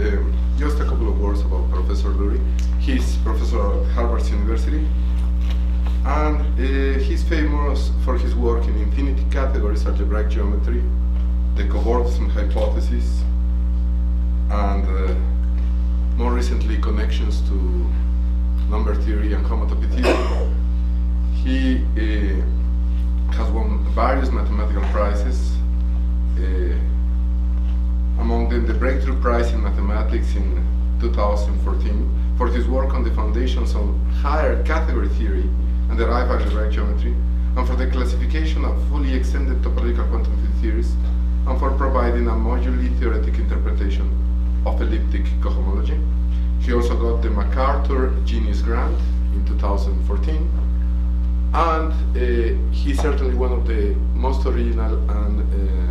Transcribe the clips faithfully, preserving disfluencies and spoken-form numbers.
um, just a couple of words about Professor Lurie. He's professor at Harvard University, and uh, he's famous for his work in infinity categories, algebraic geometry, the cobordism hypothesis, and uh, more recently connections to number theory and homotopy theory. He uh, has won various mathematical prizes, uh, among them the Breakthrough Prize in Mathematics in two thousand fourteen for his work on the foundations of higher category theory and derived algebraic geometry, and for the classification of fully extended topological quantum field theories, and for providing a modularly theoretic interpretation of elliptic cohomology. He also got the MacArthur Genius Grant in two thousand fourteen, and uh, he's certainly one of the most original and uh,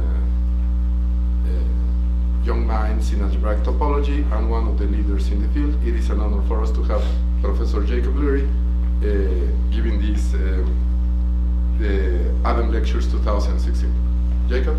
young minds in algebraic topology and one of the leaders in the field. It is an honor for us to have Professor Jacob Lurie uh, giving these uh, the Adam Lectures two thousand sixteen. Jacob?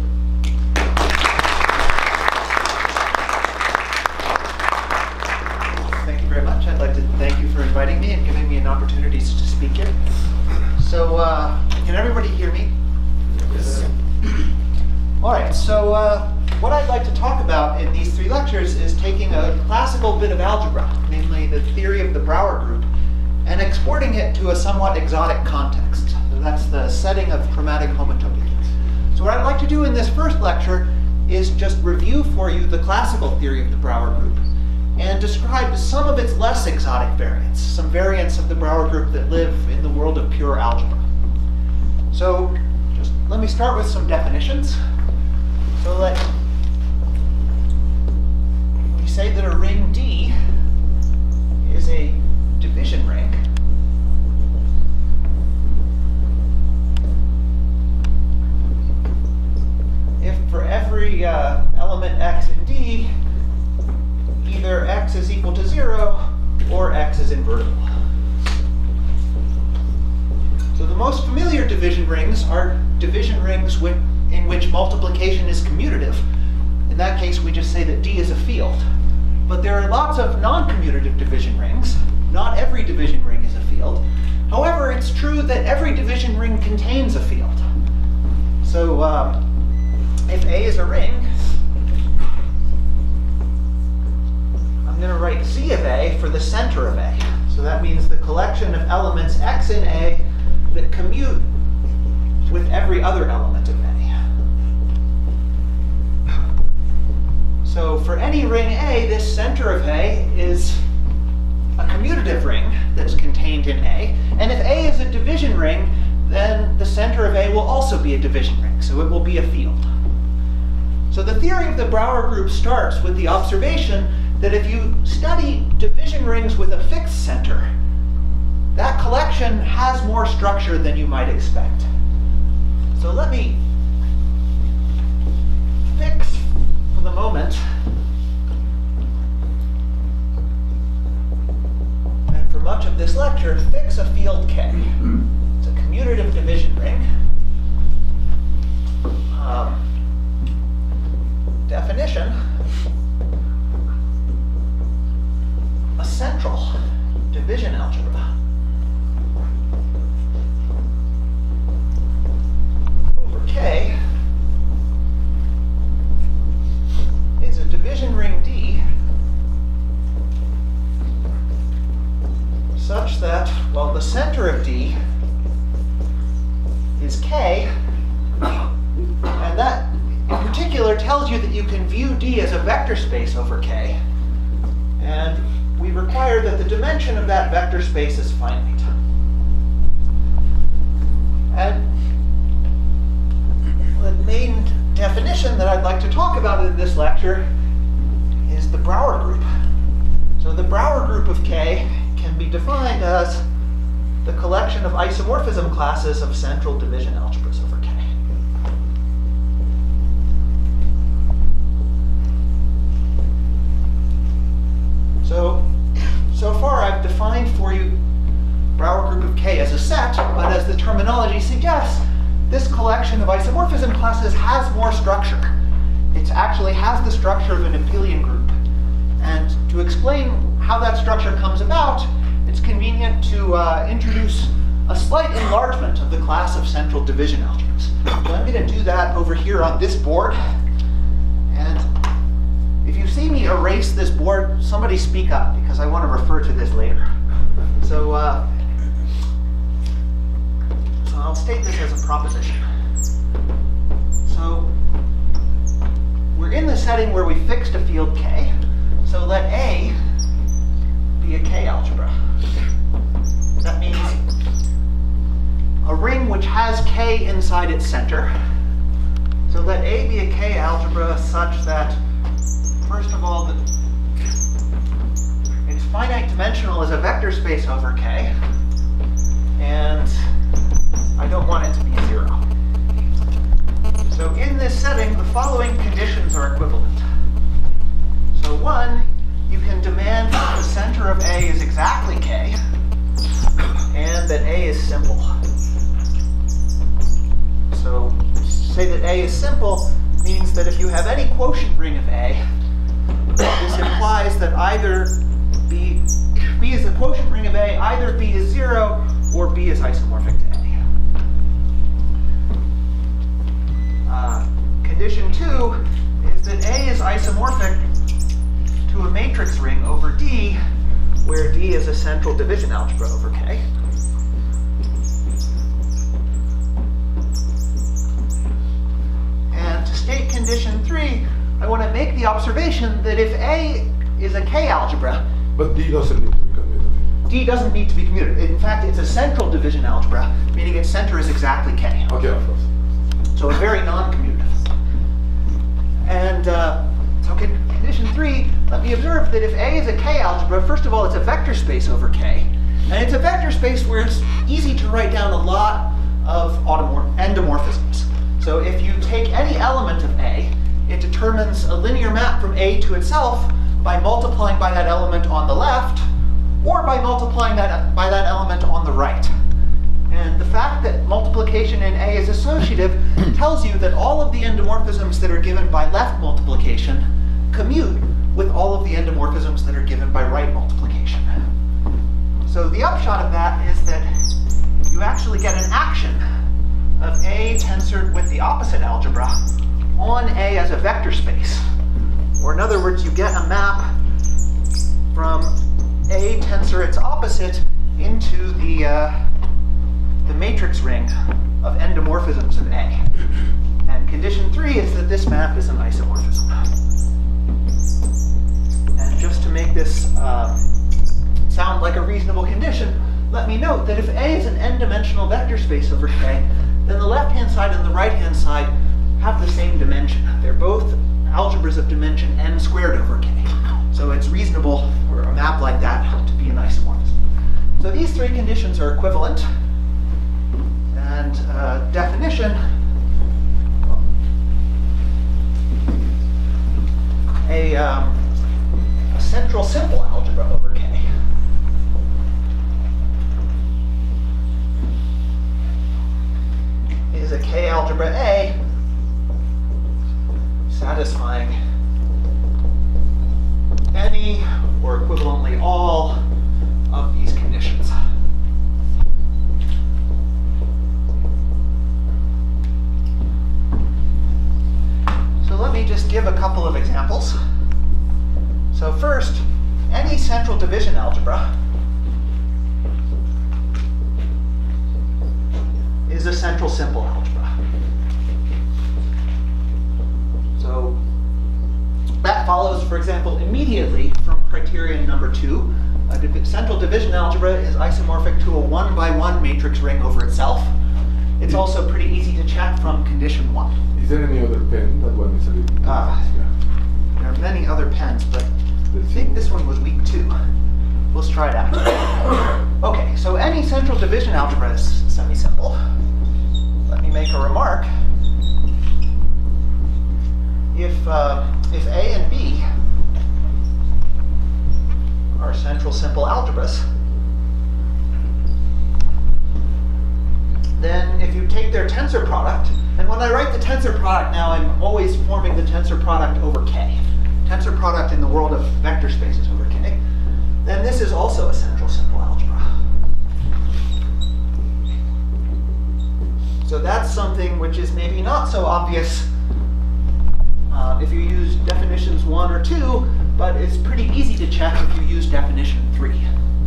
Thank you very much. I'd like to thank you for inviting me and giving me an opportunity to speak here. So, uh, can everybody hear me? Yes. All right, so uh, what I'd like to talk about in these three lectures is taking a classical bit of algebra, namely the theory of the Brouwer group, and exporting it to a somewhat exotic context. So that's the setting of chromatic homotopy. So what I'd like to do in this first lecture is just review for you the classical theory of the Brouwer group and describe some of its less exotic variants, some variants of the Brouwer group that live in the world of pure algebra. So just let me start with some definitions. So let we say that a ring D is a division ring if for every uh, element x in D, either x is equal to zero or x is invertible. So the most familiar division rings are division rings with in which multiplication is commutative. In that case, we just say that D is a field. But there are lots of non-commutative division rings. Not every division ring is a field. However, it's true that every division ring contains a field. So um, if A is a ring, I'm going to write Z of A for the center of A. So that means the collection of elements x in A that commute with every other element of A. So for any ring A, this center of A is a commutative ring that's contained in A. And if A is a division ring, then the center of A will also be a division ring, so it will be a field. So the theory of the Brouwer group starts with the observation that if you study division rings with a fixed center, that collection has more structure than you might expect. So let me fix for the moment, and for much of this lecture, fix a field K. It's a commutative division ring. Um, definition, a central division algebra over K is a division ring D such that, well, the center of D is K, and that in particular tells you that you can view D as a vector space over K, and we require that the dimension of that vector space is finite. And the main definition that I'd like to talk about in this lecture is the Brouwer group. So the Brouwer group of K can be defined as the collection of isomorphism classes of central division algebras over K. So, so far I've defined for you Brouwer group of K as a set, but as the terminology suggests, this collection of isomorphism classes has more structure. It actually has the structure of an abelian group. And structure comes about, it's convenient to uh, introduce a slight enlargement of the class of central division algebras. So I'm going to do that over here on this board. And if you see me erase this board, somebody speak up, because I want to refer to this later. So, uh, so I'll state this as a proposition. So we're in the setting where we fixed a field K. So let A be a K algebra. That means a ring which has K inside its center. So let A be a K algebra such that, first of all, that it's finite dimensional as a vector space over K, and I don't want it to be zero. So in this setting, the following conditions are equivalent. So one, you can demand that the center of A is exactly K, and that A is simple. So say that A is simple means that if you have any quotient ring of A, this implies that either B, B is the quotient ring of A, either B is zero or B is isomorphic to A. Uh, condition two is that A is isomorphic to a matrix ring over D, where D is a central division algebra over K. And to state condition three, I want to make the observation that if A is a K algebra, but D doesn't need to be commutative. D doesn't need to be commutative. In fact, it's a central division algebra, meaning its center is exactly K. Okay, of course. So it's very non-commutative. And uh, so con condition three, let me observe that if A is a K algebra, first of all, it's a vector space over K. And it's a vector space where it's easy to write down a lot of endomorphisms. So if you take any element of A, it determines a linear map from A to itself by multiplying by that element on the left, or by multiplying that by that element on the right. And the fact that multiplication in A is associative tells you that all of the endomorphisms that are given by left multiplication commute with all of the endomorphisms that are given by right multiplication. So the upshot of that is that you actually get an action of A tensored with the opposite algebra on A as a vector space. Or in other words, you get a map from A tensor its opposite into the uh, the matrix ring of endomorphisms of A. And condition three is that this map is an isomorphism. And just to make this uh, sound like a reasonable condition, let me note that if A is an n-dimensional vector space over K, then the left-hand side and the right-hand side have the same dimension. They're both algebras of dimension n squared over K. So it's reasonable for a map like that to be an isomorphism. So these three conditions are equivalent. And uh, definition, a, um, a central simple algebra over K is a K algebra A satisfying any or equivalently all of these conditions. Let me just give a couple of examples. So first, any central division algebra is a central simple algebra. So that follows, for example, immediately from criterion number two. A div central division algebra is isomorphic to a one by one matrix ring over itself. It's also pretty easy to check from condition one. Is there any other pen? That one is a little bit. Uh, yeah. There are many other pens, but I think this one was weak too. Let's try it out. Okay, so any central division algebra is semi-simple. Let me make a remark. If, uh, if A and B are central simple algebras, then if you take their tensor product, and when I write the tensor product now, I'm always forming the tensor product over K. Tensor product in the world of vector spaces over K. then this is also a central simple algebra. So that's something which is maybe not so obvious uh, if you use definitions one or two, but it's pretty easy to check if you use definition three.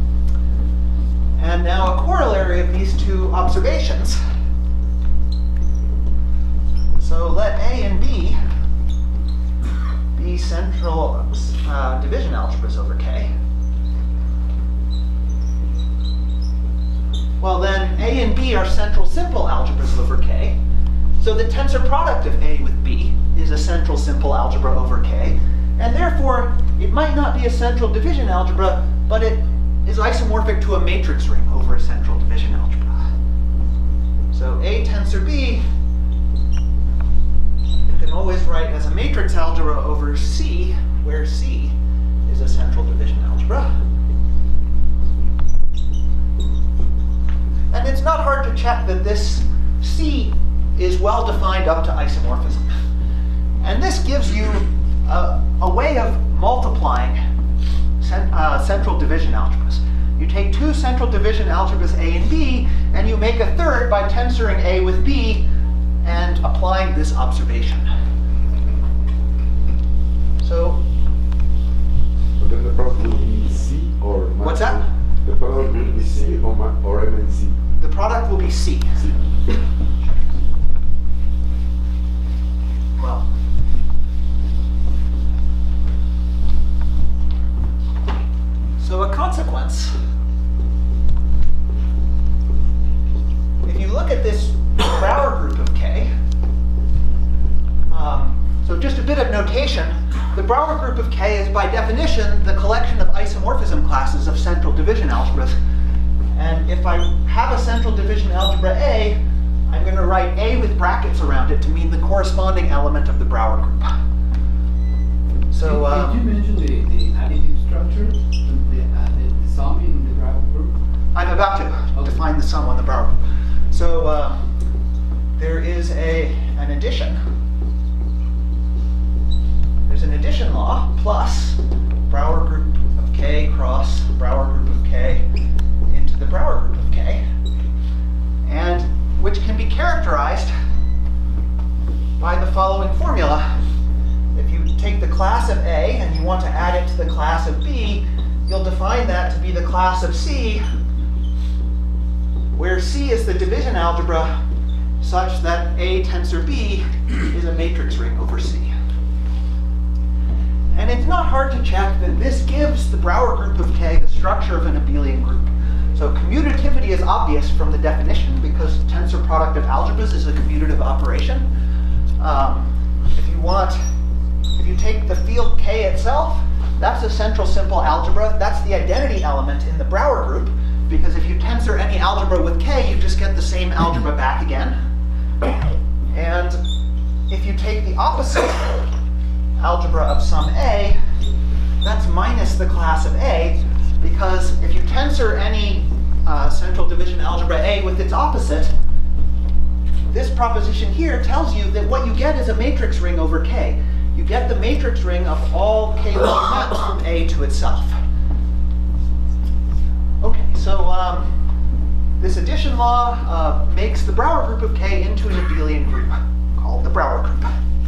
And now a corollary of these two observations. So let A and B be central uh, division algebras over K. Well then, A and B are central simple algebras over K. So the tensor product of A with B is a central simple algebra over K. And therefore, it might not be a central division algebra, but it is isomorphic to a matrix ring over a central division algebra. So A tensor B, you can always write as a matrix algebra over C, where C is a central division algebra. And it's not hard to check that this C is well defined up to isomorphism. And this gives you a, a way of multiplying cent, uh, central division algebras. You take two central division algebras A and B, and you make a third by tensoring A with B and applying this observation. So, but then the product would be C or minus. What's that? The product would be C or, ma or M and C. The product will be C. C. Well, so a consequence, if you look at this Brauer group of K, um, so just a bit of notation, the Brauer group of K is by definition the collection of isomorphism classes of central division algebras. And if I have a central division algebra A, I'm going to write A with brackets around it to mean the corresponding element of the Brauer group. So, um, Did you mention the, the additive structure, the, the, uh, the, the sum in the Brauer group? I'm about to Okay. define the sum on the Brauer group. So um, there is a an addition. There's an addition law plus Brauer group of K cross Brauer group of K into the Brauer group of K, and which can be characterized by the following formula. If you take the class of A and you want to add it to the class of B, you'll define that to be the class of C, where C is the division algebra such that A tensor B is a matrix ring over C. And it's not hard to check that this gives the Brauer group of K the structure of an abelian group. So commutativity is obvious from the definition because tensor product of algebras is a commutative operation. Um, if you want, if you take the field K itself, that's a central simple algebra. That's the identity element in the Brauer group, because if you tensor any algebra with K, you just get the same algebra back again. And if you take the opposite algebra of some A, that's minus the class of A, because if you tensor any uh, central division algebra A with its opposite, this proposition here tells you that what you get is a matrix ring over K. You get the matrix ring of all K maps from A to itself. Okay, so um, this addition law uh, makes the Brauer group of K into an abelian group called the Brauer group.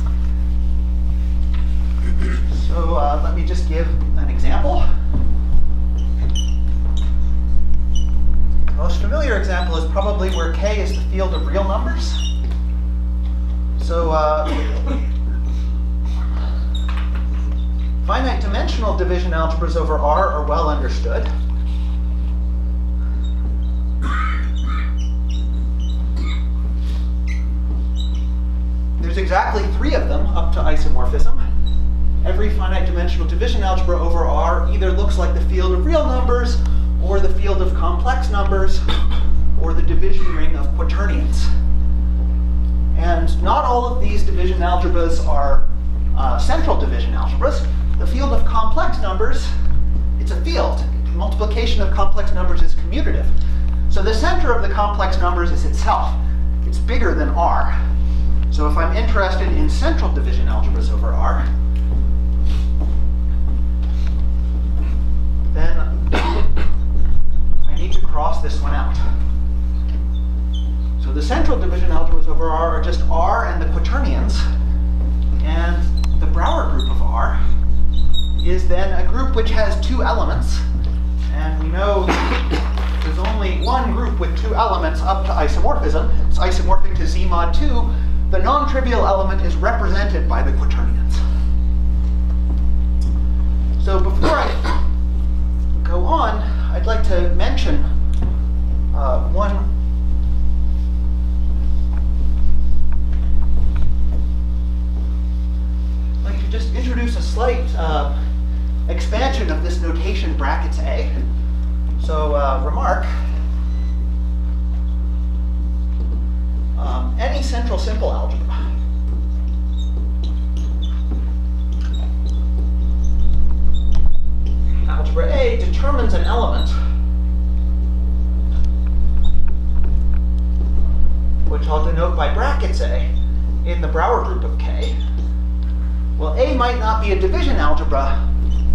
So uh, let me just give an example. The most familiar example is probably where K is the field of real numbers. So uh, finite dimensional division algebras over R are well understood. There's exactly three of them up to isomorphism. Every finite dimensional division algebra over R either looks like the field of real numbers, or the field of complex numbers, or the division ring of quaternions. And not all of these division algebras are uh, central division algebras. The field of complex numbers, it's a field. Multiplication of complex numbers is commutative. So the center of the complex numbers is itself. It's bigger than R. So if I'm interested in central division algebras over R, then group which has two elements, and we know there's only one group with two elements up to isomorphism. It's isomorphic to Z mod two. The non-trivial element is represented by the quaternions. So before I go on, I'd like to mention uh, one I'd like to just introduce a slight uh, expansion of this notation brackets A. So uh, remark, um, any central simple algebra algebra A determines an element which I'll denote by brackets A in the Brauer group of K. Well, A might not be a division algebra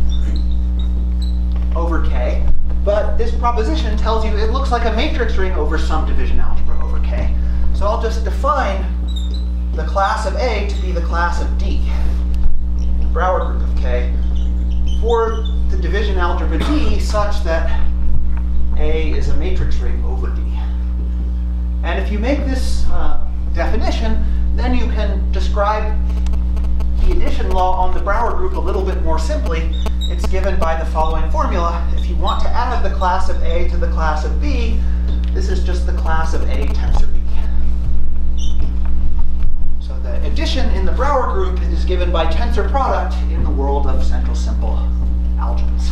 over K, but this proposition tells you it looks like a matrix ring over some division algebra over K. So I'll just define the class of A to be the class of D, the Brauer group of K, for the division algebra D such that A is a matrix ring over D. And if you make this uh, definition, then you can describe the addition law on the Brauer group a little bit more simply. It's given by the following formula. If you want to add the class of A to the class of B, this is just the class of A tensor B. So the addition in the Brauer group is given by tensor product in the world of central simple algebras.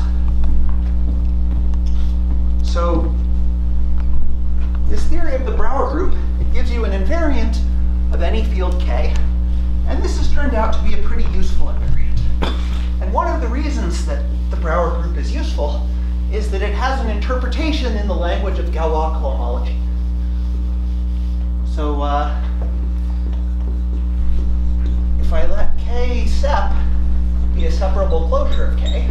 So this theory of the Brauer group, it gives you an invariant of any field K, and this has turned out to be a pretty useful invariant. And one of the reasons that the Brauer group is useful is that it has an interpretation in the language of Galois cohomology. So uh, if I let K sep be a separable closure of K,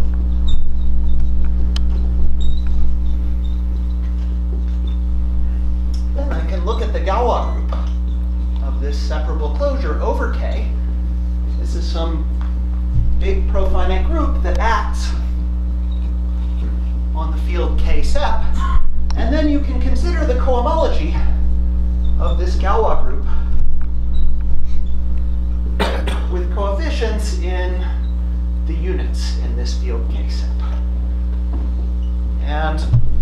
then I can look at the Galois group of this separable closure over K. This is some big profinite group that acts on the field K sep. And then you can consider the cohomology of this Galois group with coefficients in the units in this field K sep. And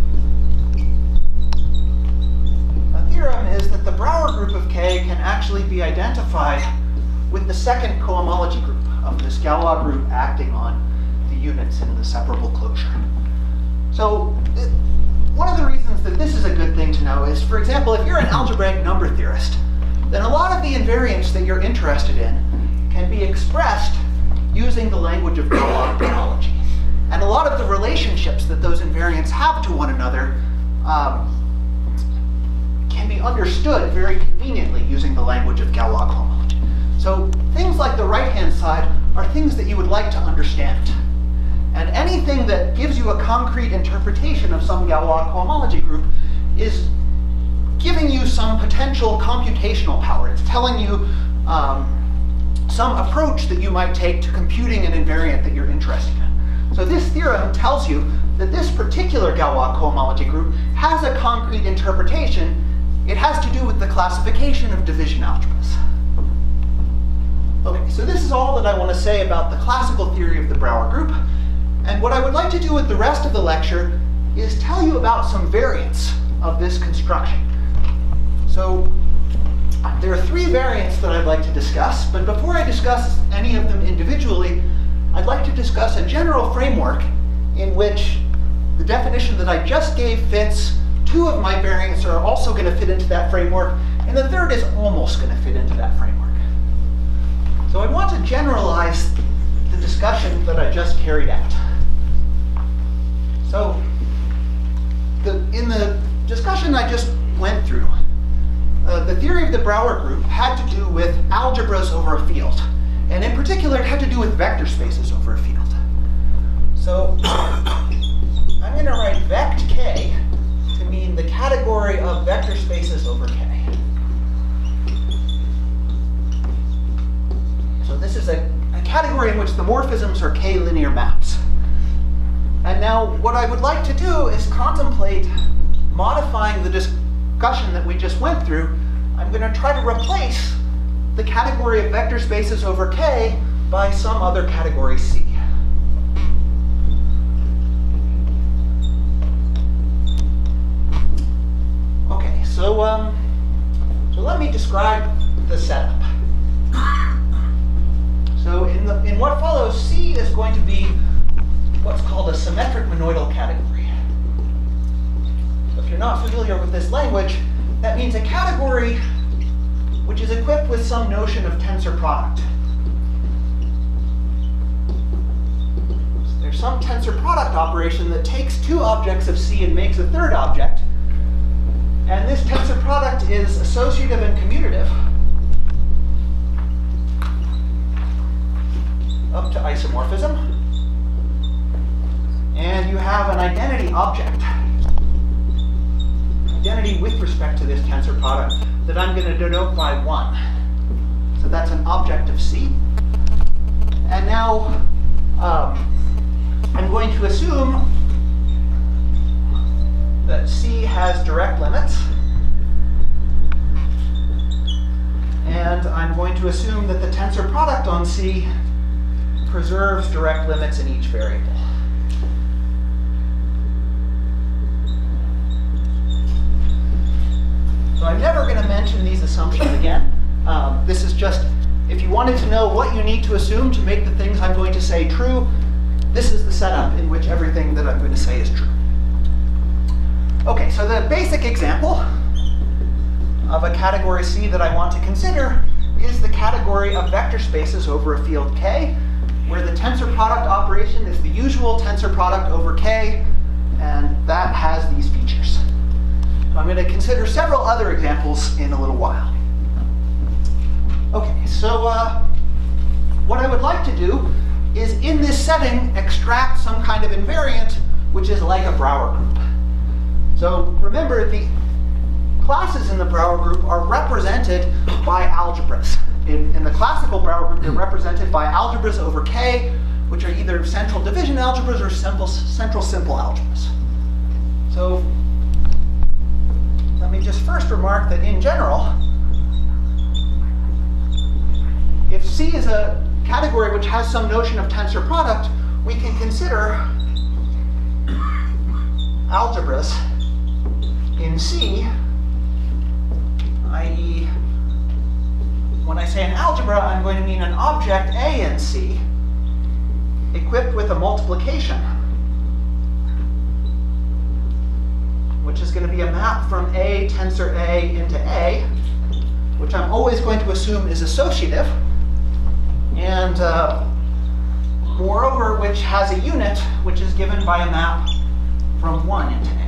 a theorem is that the Brauer group of K can actually be identified with the second cohomology group of this Galois group acting on the units in the separable closure. So it, one of the reasons that this is a good thing to know is, for example, if you're an algebraic number theorist, then a lot of the invariants that you're interested in can be expressed using the language of Galois cohomology. And a lot of the relationships that those invariants have to one another um, can be understood very conveniently using the language of Galois cohomology. So things like the right-hand side are things that you would like to understand. And anything that gives you a concrete interpretation of some Galois cohomology group is giving you some potential computational power. It's telling you um, some approach that you might take to computing an invariant that you're interested in. So this theorem tells you that this particular Galois cohomology group has a concrete interpretation. It has to do with the classification of division algebras. Okay, so this is all that I want to say about the classical theory of the Brauer group. And what I would like to do with the rest of the lecture is tell you about some variants of this construction. So there are three variants that I'd like to discuss, but before I discuss any of them individually, I'd like to discuss a general framework in which the definition that I just gave fits. Two of my variants are also going to fit into that framework, and the third is almost going to fit into that framework. So I want to generalize the discussion that I just carried out. So the, in the discussion I just went through, uh, the theory of the Brauer group had to do with algebras over a field. And in particular, it had to do with vector spaces over a field. So I'm going to write vect K to mean the category of vector spaces over K. So this is a, a category in which the morphisms are K linear maps. Now, what I would like to do is contemplate modifying the discussion that we just went through. I'm going to try to replace the category of vector spaces over K by some other category C. Okay, so um, so let me describe the setup. So in the in what follows, C is going to be what's called a symmetric monoidal category. So if you're not familiar with this language, that means a category which is equipped with some notion of tensor product. So there's some tensor product operation that takes two objects of C and makes a third object. And this tensor product is associative and commutative up to isomorphism. And you have an identity object, identity with respect to this tensor product, that I'm going to denote by one. So that's an object of C. And now um, I'm going to assume that C has direct limits. And I'm going to assume that the tensor product on C preserves direct limits in each variable. So I'm never going to mention these assumptions again. Um, this is just, if you wanted to know what you need to assume to make the things I'm going to say true, this is the setup in which everything that I'm going to say is true. Okay, so the basic example of a category C that I want to consider is the category of vector spaces over a field K, where the tensor product operation is the usual tensor product over K, and that has these features. I'm going to consider several other examples in a little while. Okay, so uh, what I would like to do is, in this setting, extract some kind of invariant, which is like a Brouwer group. So remember, the classes in the Brouwer group are represented by algebras. In, in the classical Brouwer group, they're represented by algebras over K, which are either central division algebras or simple, central simple algebras. So let me just first remark that in general, if C is a category which has some notion of tensor product, we can consider algebras in C, that is, when I say an algebra, I'm going to mean an object A in C, equipped with a multiplication, which is going to be a map from A tensor A into A, which I'm always going to assume is associative, and uh, moreover, which has a unit, which is given by a map from one into A.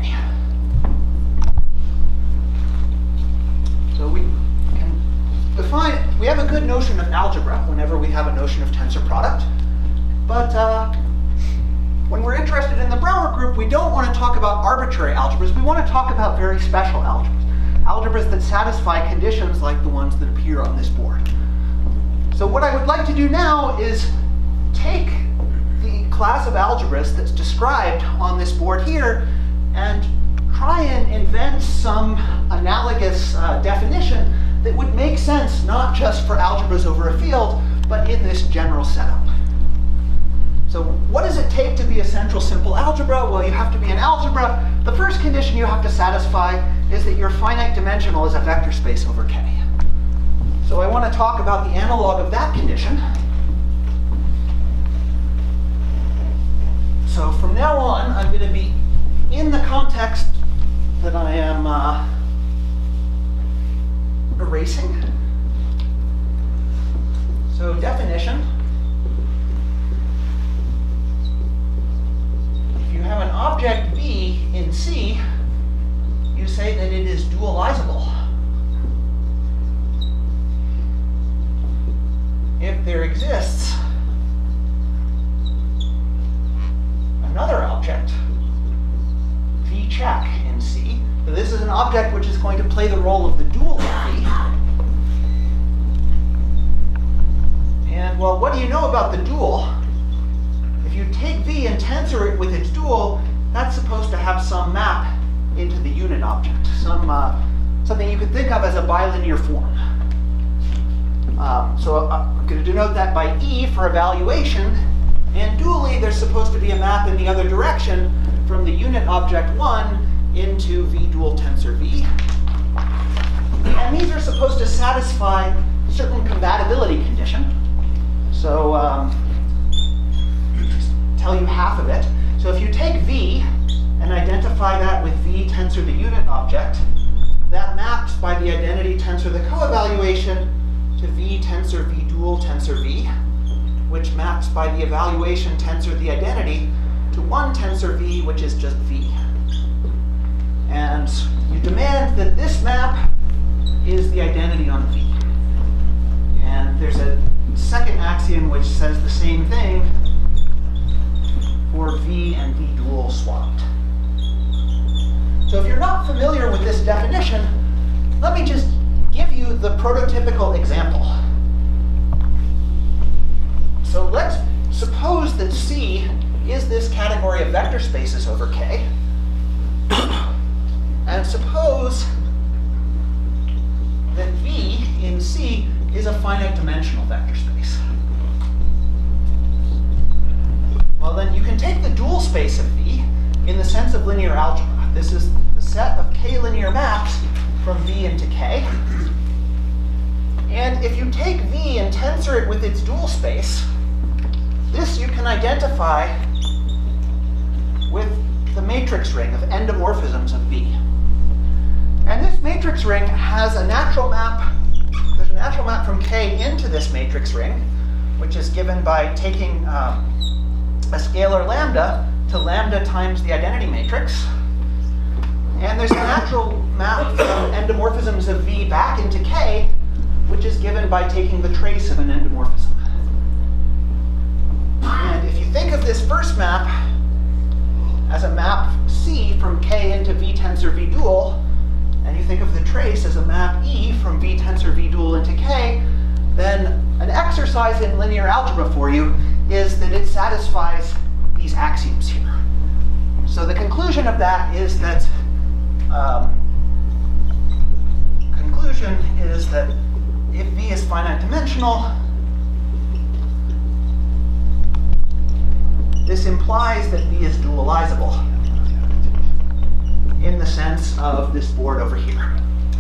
So we can define, we have a good notion of algebra whenever we have a notion of tensor product, but uh, when we're interested in the Brouwer group, we don't want to talk about arbitrary algebras. We want to talk about very special algebras, algebras that satisfy conditions like the ones that appear on this board. So what I would like to do now is take the class of algebras that's described on this board here and try and invent some analogous uh, definition that would make sense not just for algebras over a field, but in this general setup. So what does it take to be a central simple algebra? Well, you have to be an algebra. The first condition you have to satisfy is that your finite dimensional is a vector space over K. So I want to talk about the analog of that condition. So from now on, I'm going to be in the context that I am uh, erasing. So definition. If you have an object B in C, you say that it is dualizable. If there exists another object, V check in C, so this is an object which is going to play the role of the dual of V. And well, what do you know about the dual? If you take V and tensor it with its dual, that's supposed to have some map into the unit object, some uh, something you could think of as a bilinear form. Um, so I'm going to denote that by E for evaluation, and dually there's supposed to be a map in the other direction from the unit object one into V dual tensor V. And these are supposed to satisfy certain compatibility condition. So um, just tell you half of it. So if you take V and identify that with V tensor the unit object, that maps by the identity tensor the co-evaluation to V tensor V dual tensor V, which maps by the evaluation tensor the identity to one tensor V, which is just V. And you demand that this map is the identity on V. And there's a second axiom which says the same thing for V and V dual swapped. So if you're not familiar with this definition, let me just give you the prototypical example. So let's suppose that C is this category of vector spaces over K. And suppose that V in C is a finite dimensional vector space. Well, then you can take the dual space of V in the sense of linear algebra. This is the set of K linear maps from V into K. And if you take V and tensor it with its dual space, this you can identify with the matrix ring of endomorphisms of V. And this matrix ring has a natural map. There's a natural map from K into this matrix ring, which is given by taking um, a scalar lambda to lambda times the identity matrix. And there's a natural map from endomorphisms of V back into K, which is given by taking the trace of an endomorphism. And if you think of this first map as a map C from K into V tensor V dual, and you think of the trace as a map E from V tensor V dual into K, then an exercise in linear algebra for you is that it satisfies these axioms here. So the conclusion of that is that um, conclusion is that if V is finite dimensional, this implies that V is dualizable in the sense of this board over here.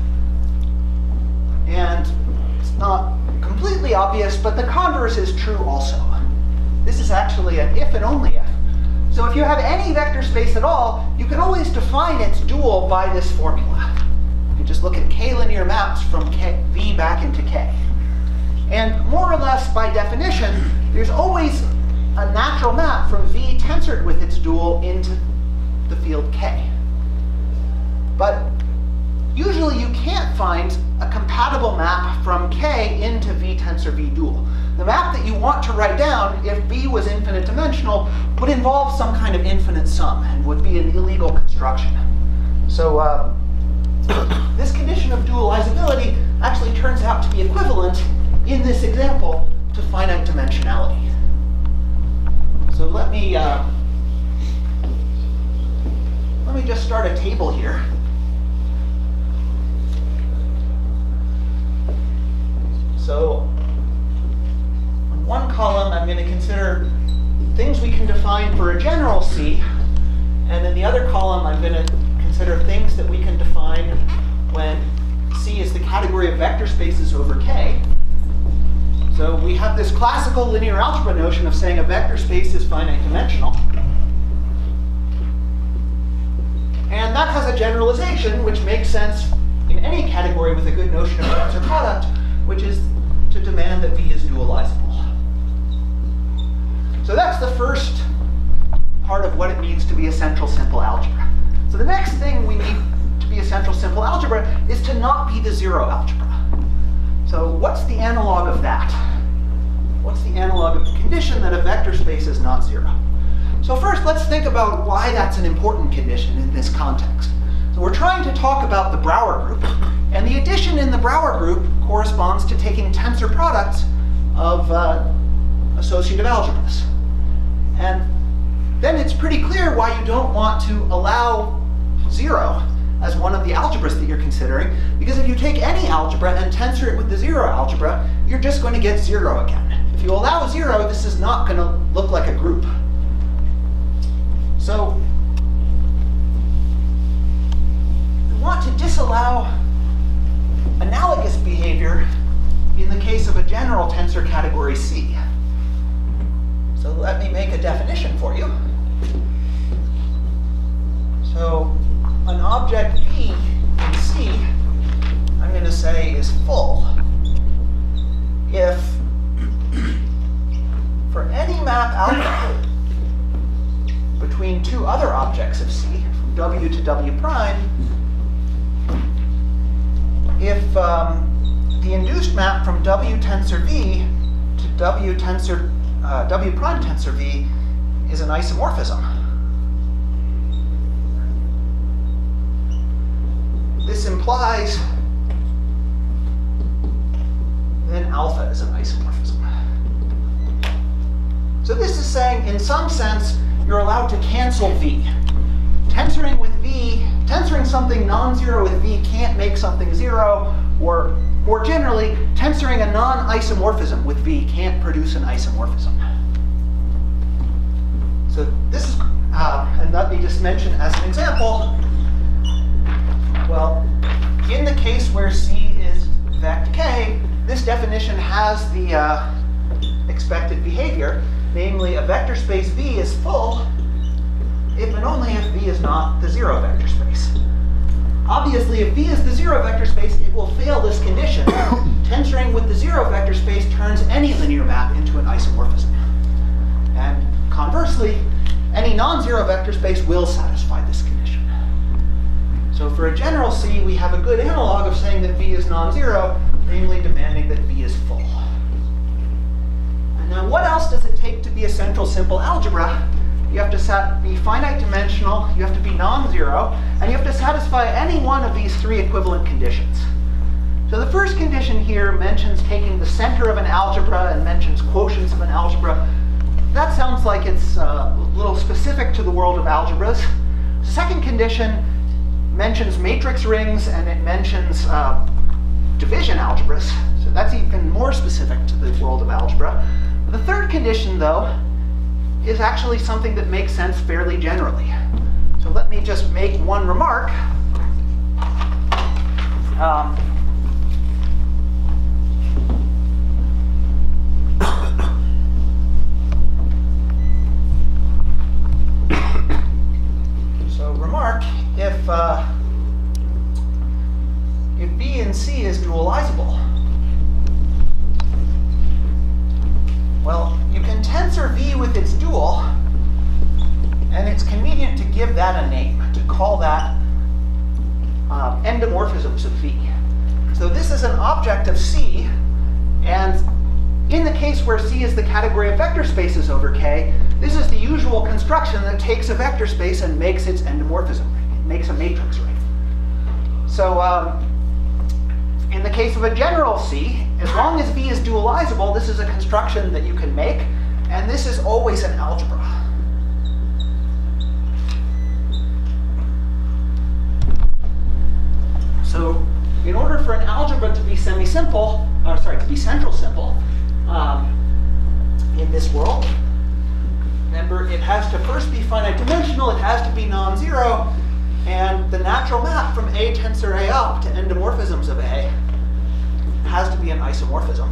And it's not completely obvious, but the converse is true also. This is actually an if and only if. So if you have any vector space at all, you can always define its dual by this formula. You can just look at K linear maps from K, V back into K. And more or less by definition, there's always a natural map from V tensored with its dual into the field K. But usually you can't find a compatible map from K into V tensor V dual. The map that you want to write down, if V was infinite dimensional, would involve some kind of infinite sum and would be an illegal construction. So uh, this condition of dualizability actually turns out to be equivalent in this example to finite dimensionality. So let me uh, let me just start a table here. So on one column, I'm going to consider things we can define for a general C, and in the other column, I'm going to consider things that we can define when C is the category of vector spaces over K. So we have this classical linear algebra notion of saying a vector space is finite dimensional. And that has a generalization which makes sense in any category with a good notion of tensor product, which is to demand that V is dualizable. So that's the first part of what it means to be a central simple algebra. So the next thing we need to be a central simple algebra is to not be the zero algebra. So what's the analog of that? What's the analog of the condition that a vector space is not zero? So first, let's think about why that's an important condition in this context. So we're trying to talk about the Brouwer group, and the addition in the Brouwer group corresponds to taking tensor products of uh, associative algebras. And then it's pretty clear why you don't want to allow zero as one of the algebras that you're considering, because if you take any algebra and tensor it with the zero algebra, you're just going to get zero again. If you allow zero, this is not going to look like a group. So we want to disallow analogous behavior in the case of a general tensor category C. So let me make a definition for you. So an object V in C, I'm going to say, is full if for any map alpha between two other objects of C, from W to W prime, if um, the induced map from W tensor V to W tensor uh, W prime tensor V is an isomorphism. This implies then alpha is an isomorphism. So this is saying, in some sense, you're allowed to cancel V. Tensoring with V, tensoring something non-zero with V can't make something zero, or more generally, tensoring a non-isomorphism with V can't produce an isomorphism. So this is, uh, and let me just mention as an example, well, in the case where C is vect K, this definition has the uh, expected behavior, namely a vector space V is full if and only if V is not the zero vector space. Obviously, if V is the zero vector space, it will fail this condition. Tensoring with the zero vector space turns any linear map into an isomorphism. And conversely, any non-zero vector space will satisfy this condition. So for a general C, we have a good analog of saying that V is non-zero, namely demanding that V is full. And now what else does it take to be a central simple algebra? You have to sat be finite dimensional, you have to be non-zero, and you have to satisfy any one of these three equivalent conditions. So the first condition here mentions taking the center of an algebra and mentions quotients of an algebra. That sounds like it's uh, a little specific to the world of algebras. The second condition mentions matrix rings, and it mentions uh, division algebras. So that's even more specific to the world of algebra. The third condition, though, is actually something that makes sense fairly generally. So let me just make one remark. Um, so remark, if, uh, if B and C is dualizable, well, you can tensor V with its dual, and it's convenient to give that a name, to call that uh, endomorphisms of V. So this is an object of C, and in the case where C is the category of vector spaces over K, this is the usual construction that takes a vector space and makes its endomorphism ring. It makes a matrix ring. So um, in the case of a general C, as long as V is dualizable, this is a construction that you can make, and this is always an algebra. So in order for an algebra to be semi-simple, or sorry, to be central simple um, in this world, remember, it has to first be finite dimensional, it has to be non-zero, and the natural map from A tensor A up to endomorphisms of A has to be an isomorphism.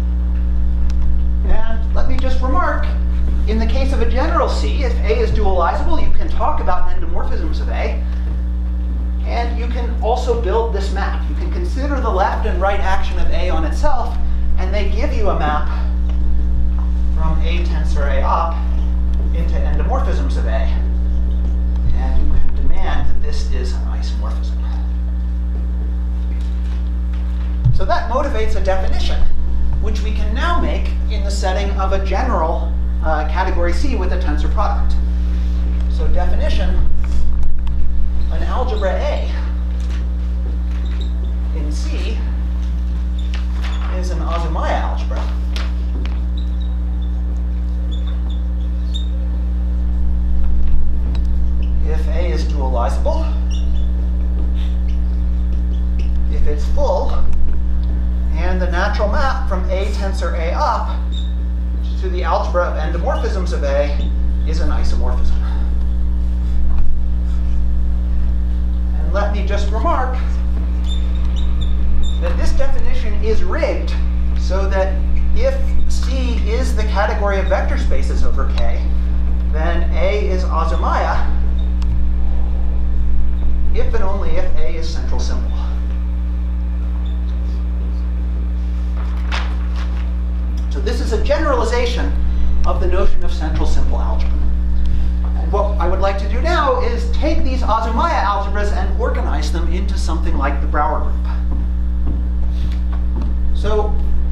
And let me just remark, in the case of a general C, if A is dualizable, you can talk about endomorphisms of A, and you can also build this map. You can consider the left and right action of A on itself, and they give you a map from A tensor A up into endomorphisms of A. And you can demand that this is an isomorphism. So that motivates a definition, which we can now make in the setting of a general uh, category C with a tensor product. So definition, an algebra A in C is an Azumaya algebra. endomorphisms of A is an isomorphism. And let me just remark that this definition is rigged so that if C is the category of vector spaces over K, then A is Azumaya if and only if A is central simple. So this is a generalization of the notion of central simple algebra. And what I would like to do now is take these Azumaya algebras and organize them into something like the Brouwer group. So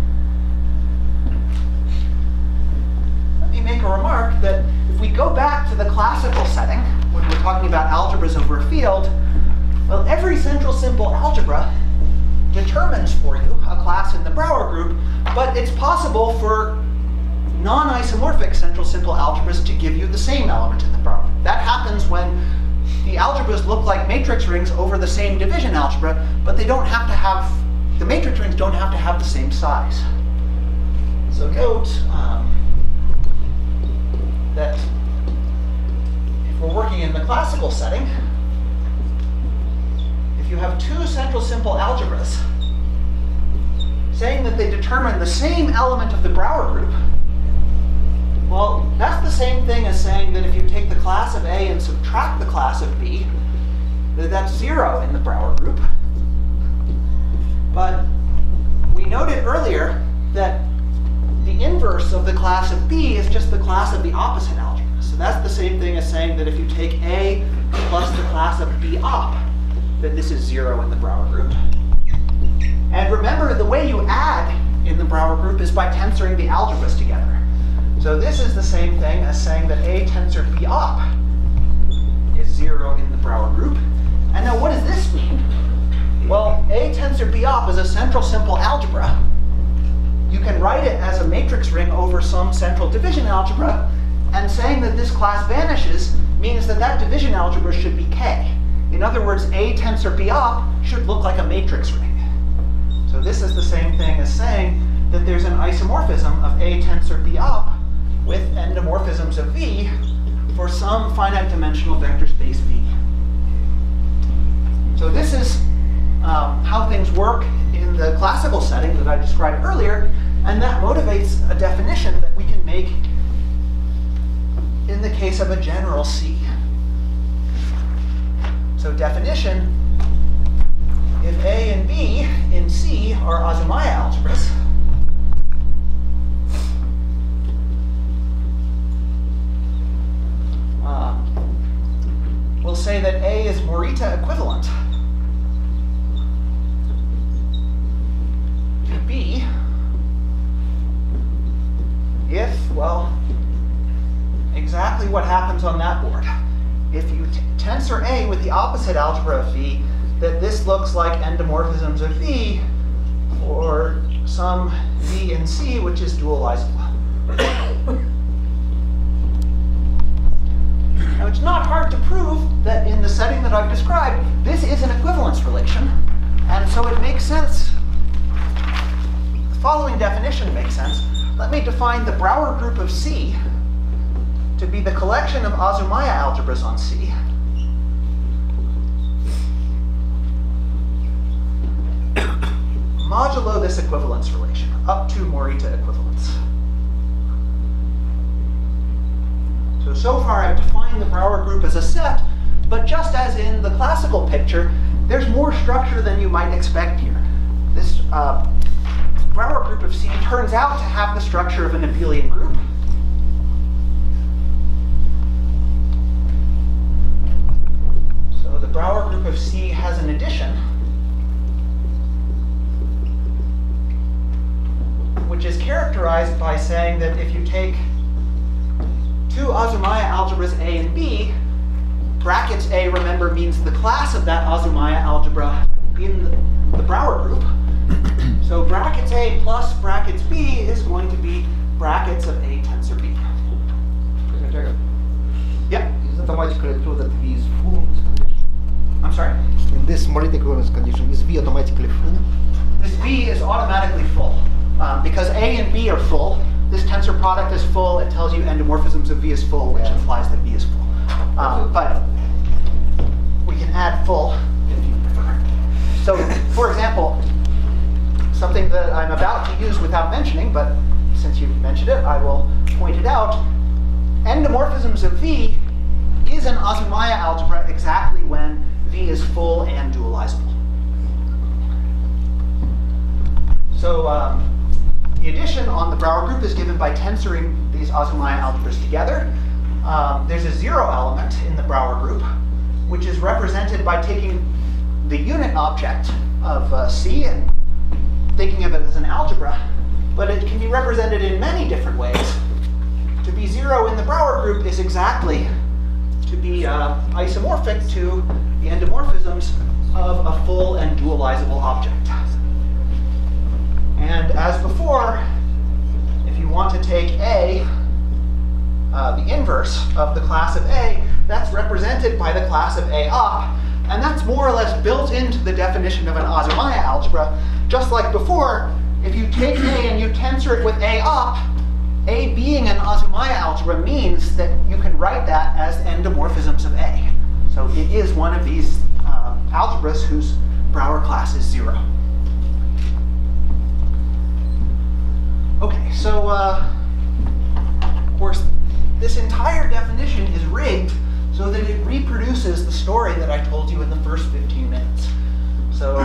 let me make a remark that if we go back to the classical setting, when we're talking about algebras over a field, well, every central simple algebra determines for you a class in the Brouwer group, but it's possible for non-isomorphic central simple algebras to give you the same element in the Brouwer group. That happens when the algebras look like matrix rings over the same division algebra, but they don't have to have, the matrix rings don't have to have the same size. So note um, that if we're working in the classical setting, if you have two central simple algebras saying that they determine the same element of the Brouwer group, well, that's the same thing as saying that if you take the class of A and subtract the class of B, that that's zero in the Brouwer group. But we noted earlier that the inverse of the class of B is just the class of the opposite algebra. So that's the same thing as saying that if you take A plus the class of B op, then this is zero in the Brouwer group. And remember, the way you add in the Brouwer group is by tensoring the algebras together. So this is the same thing as saying that A tensor B op is zero in the Brouwer group. And now what does this mean? Well, A tensor B op is a central simple algebra. You can write it as a matrix ring over some central division algebra, and saying that this class vanishes means that that division algebra should be K. In other words, A tensor B op should look like a matrix ring. So this is the same thing as saying that there's an isomorphism of A tensor B op with endomorphisms of V for some finite dimensional vector space V. So this is um, how things work in the classical setting that I described earlier, and that motivates a definition that we can make in the case of a general C. So definition, if A and B in C are Azumaya algebras, uh, we'll say that A is Morita equivalent to B if, well, exactly what happens on that board. If you t tensor A with the opposite algebra of V, that this looks like endomorphisms of V for some V in C, which is dualizable. Now, it's not hard to prove that in the setting that I've described, this is an equivalence relation, and so it makes sense. The following definition makes sense. Let me define the Brouwer group of C to be the collection of Azumaya algebras on C. Modulo this equivalence relation, up to Morita equivalence. So, so far I've defined the Brouwer group as a set, but just as in the classical picture, there's more structure than you might expect here. This uh, Brouwer group of C turns out to have the structure of an abelian group. So the Brouwer group of C has an addition, which is characterized by saying that if you take two Azumaya algebras A and B, brackets A, remember, means the class of that Azumaya algebra in the, the Brouwer group. So brackets A plus brackets B is going to be brackets of A tensor B. Yeah? Is it automatically true that V is full in this condition? I'm sorry? In this Morita equivalence condition, is V automatically full? This B is automatically full. Um, because A and B are full, this tensor product is full, it tells you endomorphisms of V is full, which implies that V is full. Um, but we can add full if you prefer. So, for example, something that I'm about to use without mentioning, but since you mentioned it, I will point it out. Endomorphisms of V is an Azumaya algebra exactly when V is full and dualizable. So um, the addition on the Brauer group is given by tensoring these Azumaya algebras together. Um, there's a zero element in the Brauer group, which is represented by taking the unit object of uh, C and thinking of it as an algebra, but it can be represented in many different ways. To be zero in the Brauer group is exactly to be uh, isomorphic to the endomorphisms of a full and dualizable object. And as before, if you want to take A, uh, the inverse of the class of A, that's represented by the class of A op, and that's more or less built into the definition of an Azumaya algebra. Just like before, if you take A and you tensor it with A op, A being an Azumaya algebra means that you can write that as endomorphisms of A. So it is one of these uh, algebras whose Brauer class is zero. Okay, so uh, of course, this entire definition is rigged so that it reproduces the story that I told you in the first fifteen minutes. So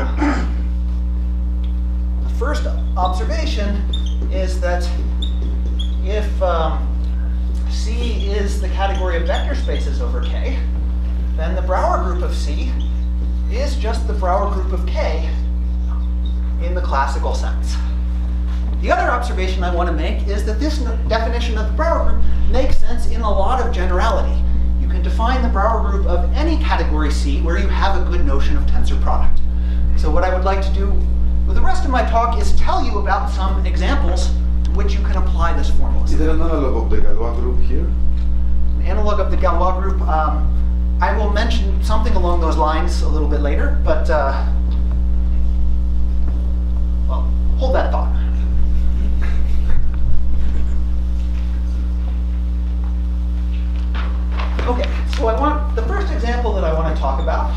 the first observation is that if um, C is the category of vector spaces over K, then the Brauer group of C is just the Brauer group of K in the classical sense. The other observation I want to make is that this definition of the Brauer group makes sense in a lot of generality. You can define the Brauer group of any category C where you have a good notion of tensor product. So what I would like to do with the rest of my talk is tell you about some examples to which you can apply this formula. Is there an analog of the Galois group here? An analog of the Galois group, um, I will mention something along those lines a little bit later, but uh, well, hold that thought. Okay, so I want, the first example that I want to talk about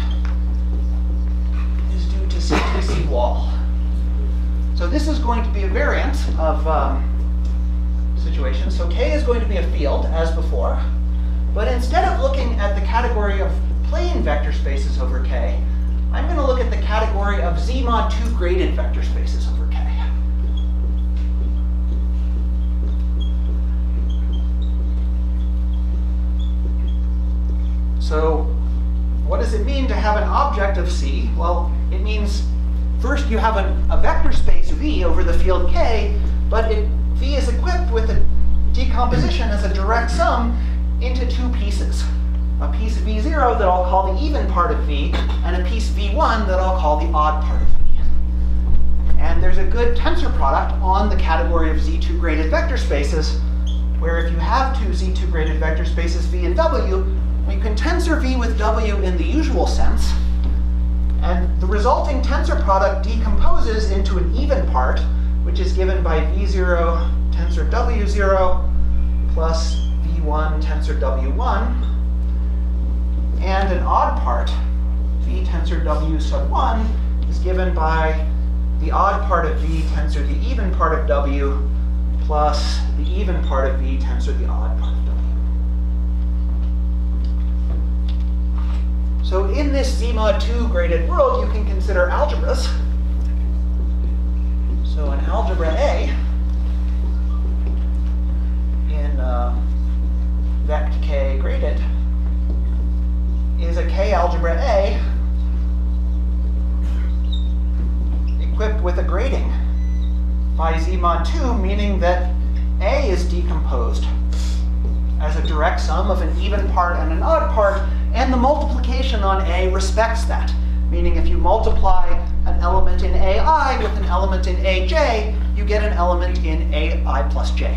is due to C T C wall. So this is going to be a variant of um, situation. So K is going to be a field, as before, but instead of looking at the category of plane vector spaces over K, I'm going to look at the category of Z mod two graded vector spaces over K. So what does it mean to have an object of C? Well, it means first you have an, a vector space V over the field K, but it, V is equipped with a decomposition as a direct sum into two pieces. A piece V zero that I'll call the even part of V, and a piece V one that I'll call the odd part of V. And there's a good tensor product on the category of Z two graded vector spaces, where if you have two Z two graded vector spaces V and W, you can tensor V with W in the usual sense, and the resulting tensor product decomposes into an even part, which is given by V zero tensor W zero plus V one tensor W one, and an odd part, V tensor W sub one, is given by the odd part of V tensor the even part of W plus the even part of V tensor the odd part of W. So in this Z mod two graded world, you can consider algebras. So an algebra A in uh, vect K graded is a K algebra A equipped with a grading by Z mod two, meaning that A is decomposed as a direct sum of an even part and an odd part, and the multiplication on A respects that. Meaning if you multiply an element in A I with an element in A J, you get an element in A I plus J.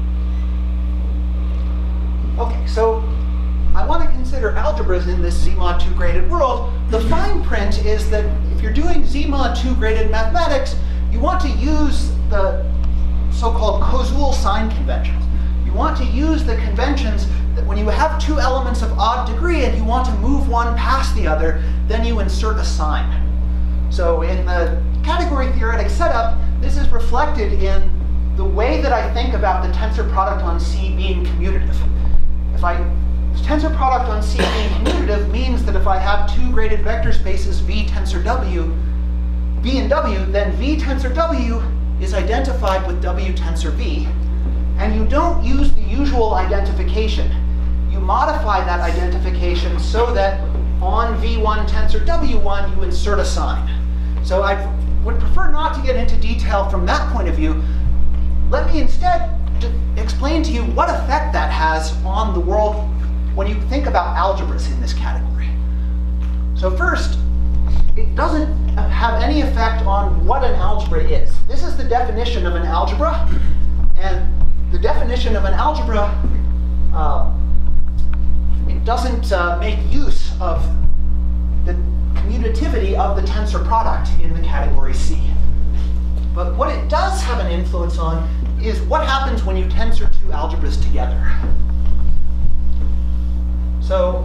Okay, so I want to consider algebras in this Z mod two graded world. The fine print is that if you're doing Z mod two graded mathematics, you want to use the so-called Koszul sign conventions. You want to use the conventions that when you have two elements of odd degree and you want to move one past the other, then you insert a sign. So in the category theoretic setup, this is reflected in the way that I think about the tensor product on C being commutative. If I tensor product on C being commutative means that if I have two graded vector spaces V tensor W, V and W, then V tensor W is identified with W tensor V, and you don't use the usual identification. You modify that identification so that on V one tensor W one you insert a sign. So I would prefer not to get into detail from that point of view. Let me instead explain to you what effect that has on the world when you think about algebras in this category. So first, it doesn't have any effect on what an algebra is. This is the definition of an algebra, and the definition of an algebra, uh, it doesn't uh, make use of the commutativity of the tensor product in the category C. But what it does have an influence on is what happens when you tensor two algebras together. So,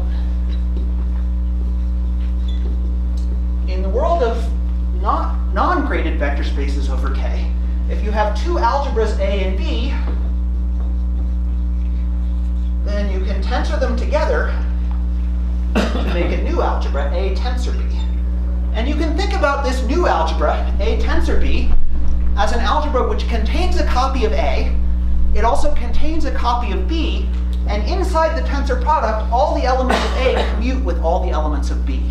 in the world of not non-graded vector spaces over K, if you have two algebras A and B, then you can tensor them together to make a new algebra, A tensor B. And you can think about this new algebra, A tensor B, as an algebra which contains a copy of A, it also contains a copy of B, and inside the tensor product, all the elements of A commute with all the elements of B.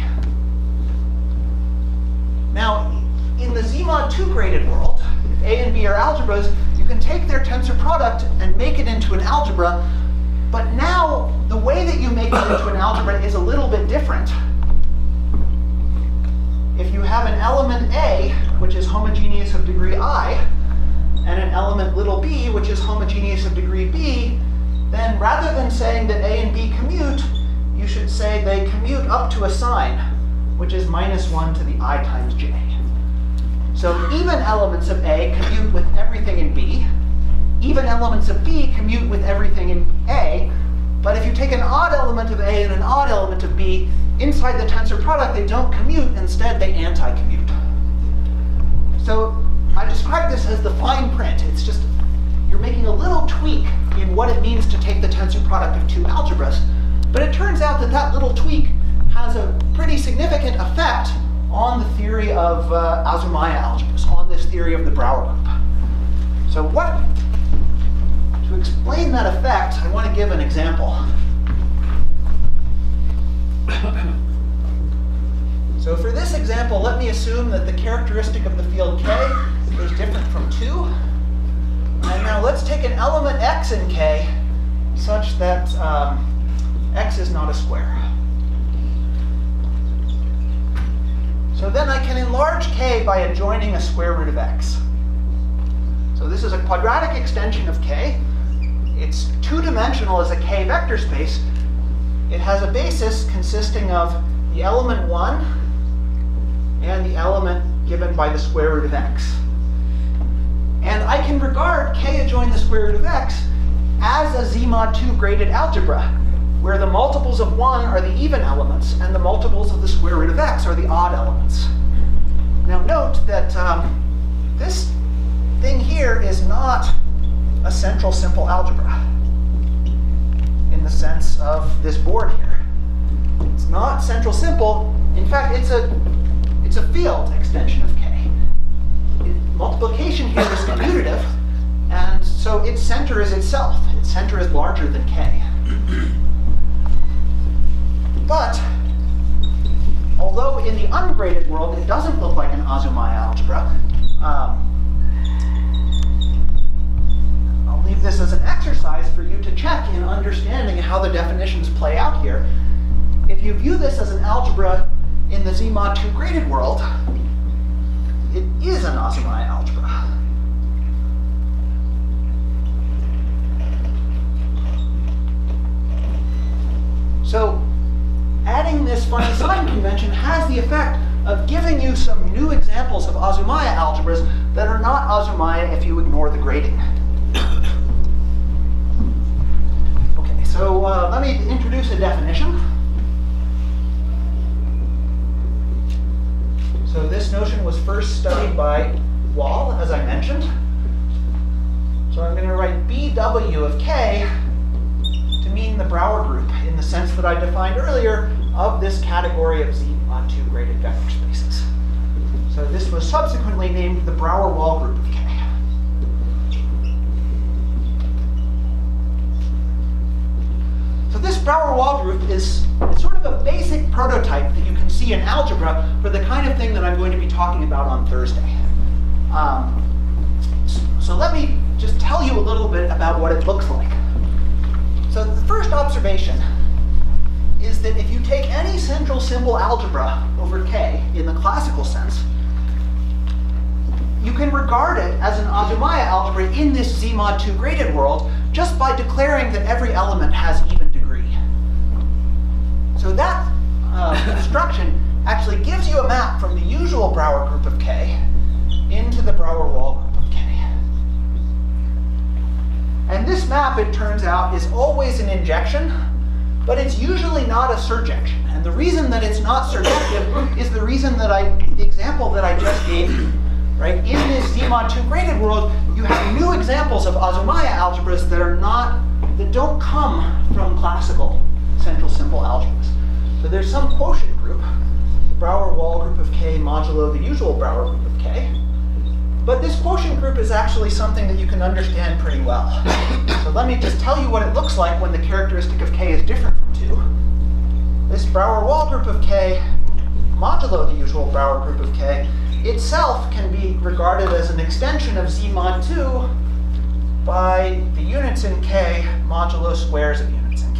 Now, in the Z mod two graded world, if A and B are algebras, you can take their tensor product and make it into an algebra, but now the way that you make it into an algebra is a little bit different. If you have an element A, which is homogeneous of degree I, and an element little b, which is homogeneous of degree b, then rather than saying that A and B commute, you should say they commute up to a sign, which is minus one to the I times j. So even elements of A commute with everything in B, even elements of B commute with everything in A, but if you take an odd element of A and an odd element of B, inside the tensor product they don't commute, instead they anti-commute. So I describe this as the fine print. It's just, you're making a little tweak in what it means to take the tensor product of two algebras, but it turns out that that little tweak has a pretty significant effect on the theory of uh, Azumaya algebras, on this theory of the Brauer group. So what, to explain that effect, I want to give an example. So for this example, let me assume that the characteristic of the field K is different from two. And now let's take an element X in K such that um, X is not a square. So then I can enlarge K by adjoining a square root of X. So this is a quadratic extension of K. It's two-dimensional as a K vector space. It has a basis consisting of the element one and the element given by the square root of X. And I can regard K adjoin the square root of X as a Z mod two graded algebra, where the multiples of one are the even elements and the multiples of the square root of X are the odd elements. Now note that um, this thing here is not a central simple algebra in the sense of this board here. It's not central simple. In fact, it's a, it's a field extension of K. It, multiplication here is commutative, and so its center is itself. Its center is larger than K. But although in the ungraded world it doesn't look like an Azumaya algebra, um, I'll leave this as an exercise for you to check in understanding how the definitions play out here. If you view this as an algebra in the Z mod two graded world, it is an Azumaya algebra. So adding this fine sign convention has the effect of giving you some new examples of Azumaya algebras that are not Azumaya if you ignore the grading. Okay, so uh, let me introduce a definition. So this notion was first studied by Wall, as I mentioned. So I'm going to write B W of K to mean the Brauer group in the sense that I defined earlier of this category of Z on two graded vector spaces. So this was subsequently named the Brauer-Wall group of K. So this Brauer-Wall group is sort of a basic prototype that you can see in algebra for the kind of thing that I'm going to be talking about on Thursday. Um, so let me just tell you a little bit about what it looks like. So the first observation is that if you take any central symbol algebra over K in the classical sense, you can regard it as an Azumaya algebra in this Z mod two graded world just by declaring that every element has even degree. So that uh, construction actually gives you a map from the usual Brauer group of K into the Brauer-Wall group of K. And this map, it turns out, is always an injection, but it's usually not a surjection. And the reason that it's not surjective is the reason that I, the example that I just gave you. Right? In this Z mod two graded world, you have new examples of Azumaya algebras that are not, that don't come from classical central symbol algebras. So there's some quotient group, the Brauer-Wall group of K modulo the usual Brauer group of K. But this quotient group is actually something that you can understand pretty well. So let me just tell you what it looks like when the characteristic of K is different from two. This Brauer-Wall group of K modulo the usual Brauer group of K itself can be regarded as an extension of Z mod two by the units in K modulo squares of units in K.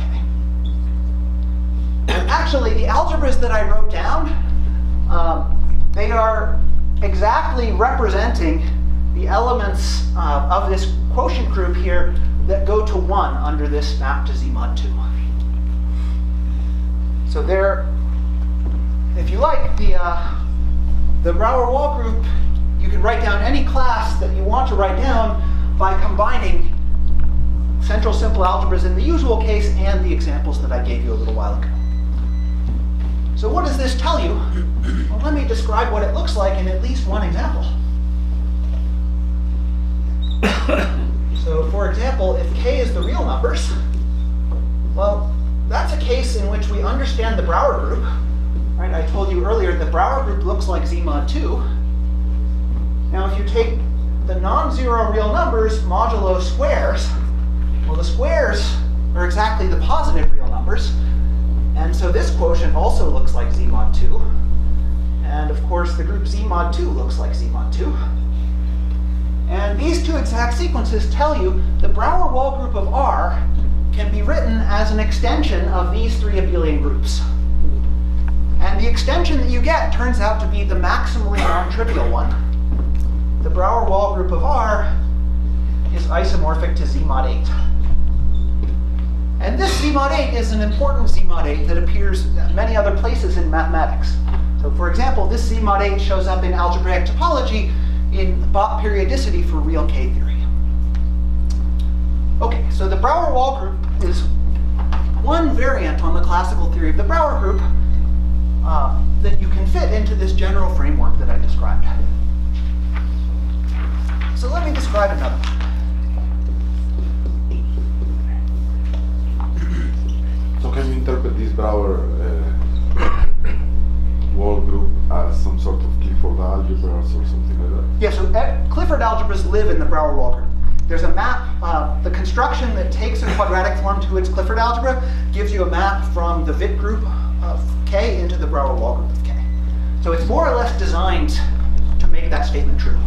And actually, the algebras that I wrote down, um, they are exactly representing the elements uh, of this quotient group here that go to one under this map to Z mod two. So there, if you like, the uh, The Brauer-Wall group, you can write down any class that you want to write down by combining central simple algebras in the usual case and the examples that I gave you a little while ago. So what does this tell you? Well, let me describe what it looks like in at least one example. So for example, if K is the real numbers, well, that's a case in which we understand the Brauer group. Right, I told you earlier the Brauer group looks like Z mod two. Now if you take the non-zero real numbers modulo squares, well the squares are exactly the positive real numbers. And so this quotient also looks like Z mod two. And of course the group Z mod two looks like Z mod two. And these two exact sequences tell you the Brauer-Wall group of R can be written as an extension of these three abelian groups. And the extension that you get turns out to be the maximally non-trivial one. The Brauer-Wall group of R is isomorphic to Z mod eight. And this Z mod eight is an important Z mod eight that appears many other places in mathematics. So for example, this Z mod eight shows up in algebraic topology in Bott periodicity for real K theory. Okay, so the Brauer-Wall group is one variant on the classical theory of the Brauer group Uh, that you can fit into this general framework that I described. So let me describe another one. So can you interpret this Brauer uh, wall group as some sort of Clifford algebras or something like that? Yeah, so uh, Clifford algebras live in the Brauer-Wall group. There's a map, uh, the construction that takes a quadratic form to its Clifford algebra gives you a map from the Witt group of K into the Brauer-Wall group of K. So it's more or less designed to make that statement true.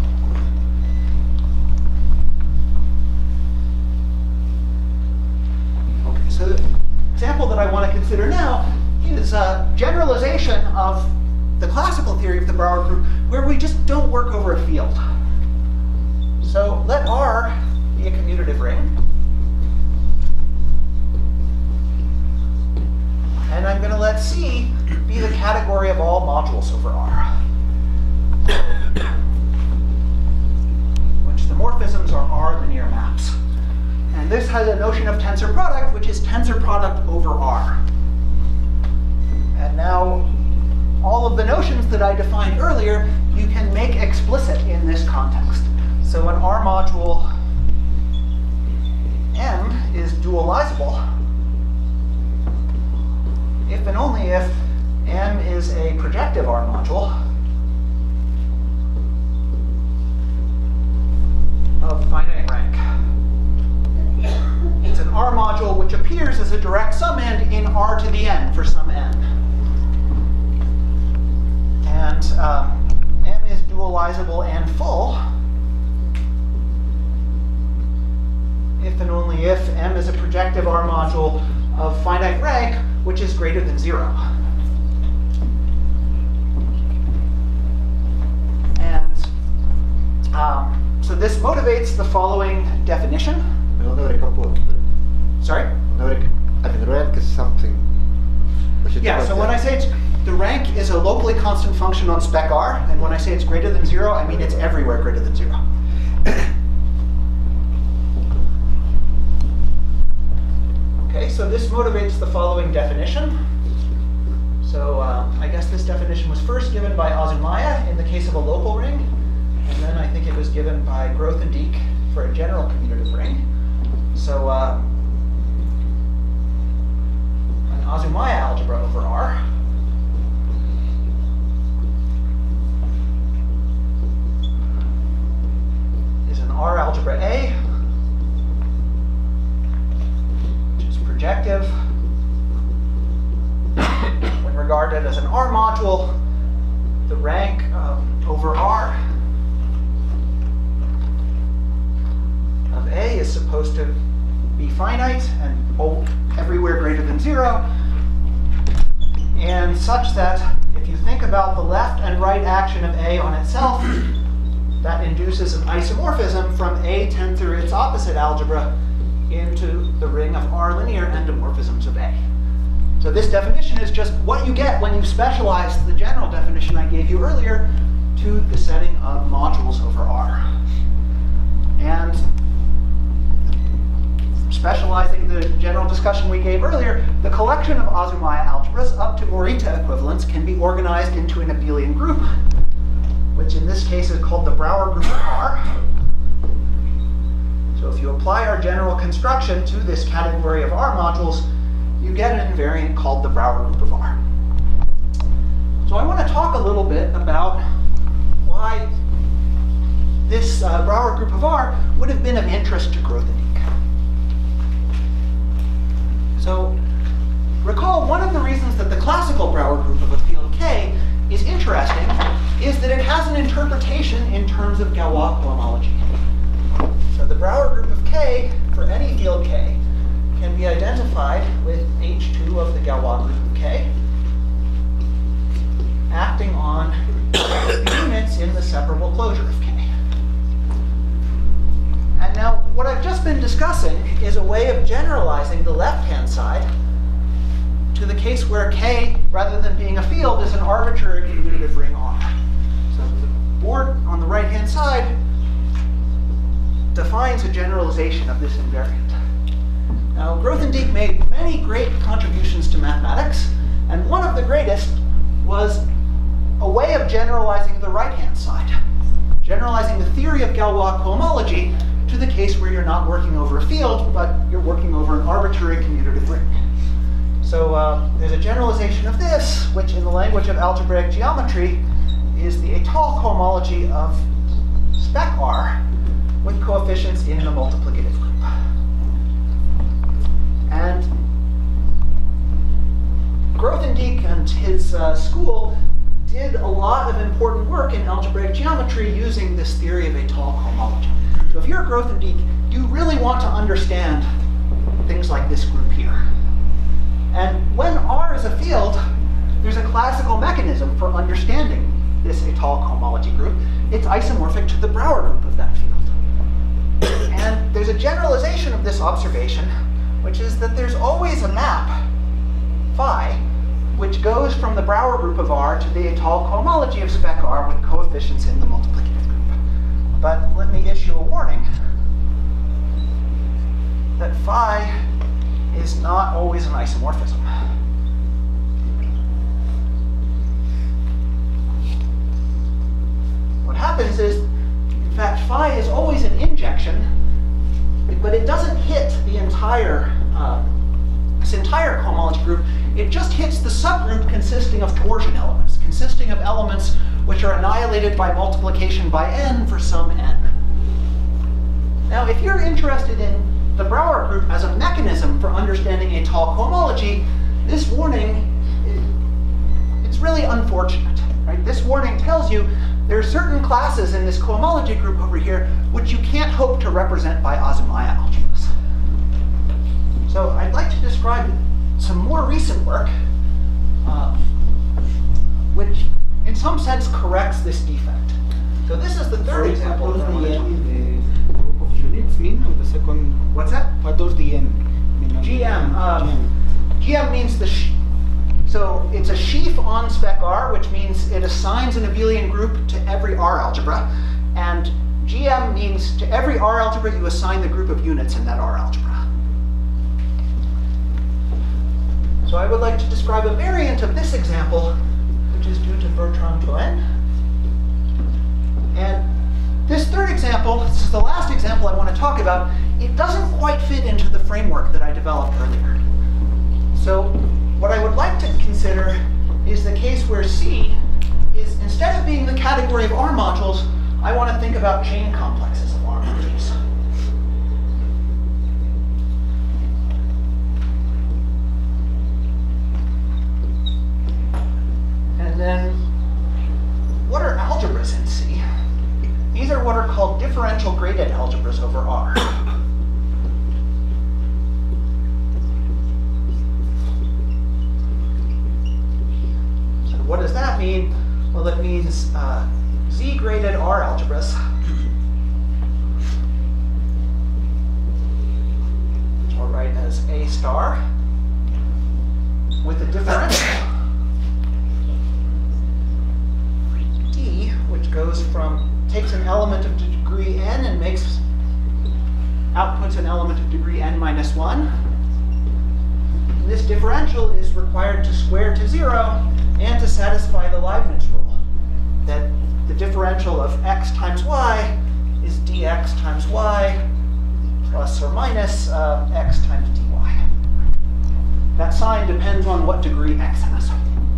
Okay, so the example that I want to consider now is a generalization of the classical theory of the Brauer group where we just don't work over a field. So let R be a commutative ring. And I'm going to let C be be the category of all modules over R, which the morphisms are R linear maps. And this has a notion of tensor product, which is tensor product over R. And now, all of the notions that I defined earlier, you can make explicit in this context. So an R module M is dualizable if and only if M is a projective R module of finite rank. It's an R module which appears as a direct summand in R to the n for some n. And um, M is dualizable and full if and only if M is a projective R module of finite rank, which is greater than zero. And um, so this motivates the following definition. Sorry? I mean, rank is something. Yeah, so when I say it's, the rank is a locally constant function on spec R, and when I say it's greater than zero, I mean it's everywhere greater than zero. Okay, so this motivates the following definition. So uh, I guess this definition was first given by Azumaya in the case of a local ring, and then I think it was given by Grothendieck for a general commutative ring. So uh, an Azumaya algebra over R is an R algebra A, which is projective when regarded as an R module. The rank um, over R of A is supposed to be finite and hold everywhere greater than zero, and such that if you think about the left and right action of A on itself, that induces an isomorphism from A tensor its opposite algebra into the ring of R linear endomorphisms of A. So this definition is just what you get when you specialize the general definition I gave you earlier to the setting of modules over R. And specializing the general discussion we gave earlier, the collection of Azumaya algebras up to Morita equivalents can be organized into an abelian group, which in this case is called the Brouwer group of R. So if you apply our general construction to this category of R modules, you get an invariant called the Brouwer group of R. So I want to talk a little bit about why this uh, Brouwer group of R would have been of interest to Grothendieck. So recall, one of the reasons that the classical Brouwer group of a field K is interesting is that it has an interpretation in terms of Galois cohomology. So the Brouwer group of K for any field K can be identified with H two of the Galois group of K, acting on the units in the separable closure of K. And now, what I've just been discussing is a way of generalizing the left-hand side to the case where K, rather than being a field, is an arbitrary commutative ring R. So the board on the right-hand side defines a generalization of this invariant. Now, Grothendieck made many great contributions to mathematics, and one of the greatest was a way of generalizing the right-hand side, generalizing the theory of Galois cohomology to the case where you're not working over a field, but you're working over an arbitrary commutative ring. So uh, there's a generalization of this, which in the language of algebraic geometry is the étale cohomology of spec R with coefficients in a multiplicative group. And Grothendieck and his uh, school did a lot of important work in algebraic geometry using this theory of étale cohomology. So if you're Grothendieck, you really want to understand things like this group here. And when R is a field, there's a classical mechanism for understanding this étale cohomology group. It's isomorphic to the Brouwer group of that field. And there's a generalization of this observation, which is that there's always a map, phi, which goes from the Brouwer group of R to the étale cohomology of spec R with coefficients in the multiplicative group. But let me issue a warning that phi is not always an isomorphism. What happens is, in fact, phi is always an injection, but it doesn't hit the entire, uh, this entire cohomology group. It just hits the subgroup consisting of torsion elements, consisting of elements which are annihilated by multiplication by n for some n. Now, if you're interested in the Brouwer group as a mechanism for understanding étale cohomology, this warning, it's really unfortunate, right? This warning tells you there are certain classes in this cohomology group over here which you can't hope to represent by Azumaya algebras. So I'd like to describe some more recent work, um, which in some sense corrects this defect. So this is the third For example. What that I does want the to talk n in the group of units mean on the second? What's that? What does the n mean? on the- G M. Um, G M. G M means the, sh so it's a sheaf on spec R, which means it assigns an abelian group to every R algebra. And G M means to every R algebra, you assign the group of units in that R algebra. So I would like to describe a variant of this example, which is due to Bertrand Cohen. And this third example, this is the last example I want to talk about, it doesn't quite fit into the framework that I developed earlier. So what I would like to consider is the case where C is, instead of being the category of R modules, I want to think about chain complexes of R modules. And then, what are algebras in C? These are what are called differential graded algebras over R. So what does that mean? Well, it means uh, Z-graded R algebras, which I'll write as A star, with a differential D, which goes from, takes an element of degree n and makes, outputs an element of degree n minus one. And this differential is required to square to zero and to satisfy the Leibniz rule, that the differential of x times y is dx times y plus or minus uh, x times dy. That sign depends on what degree x has.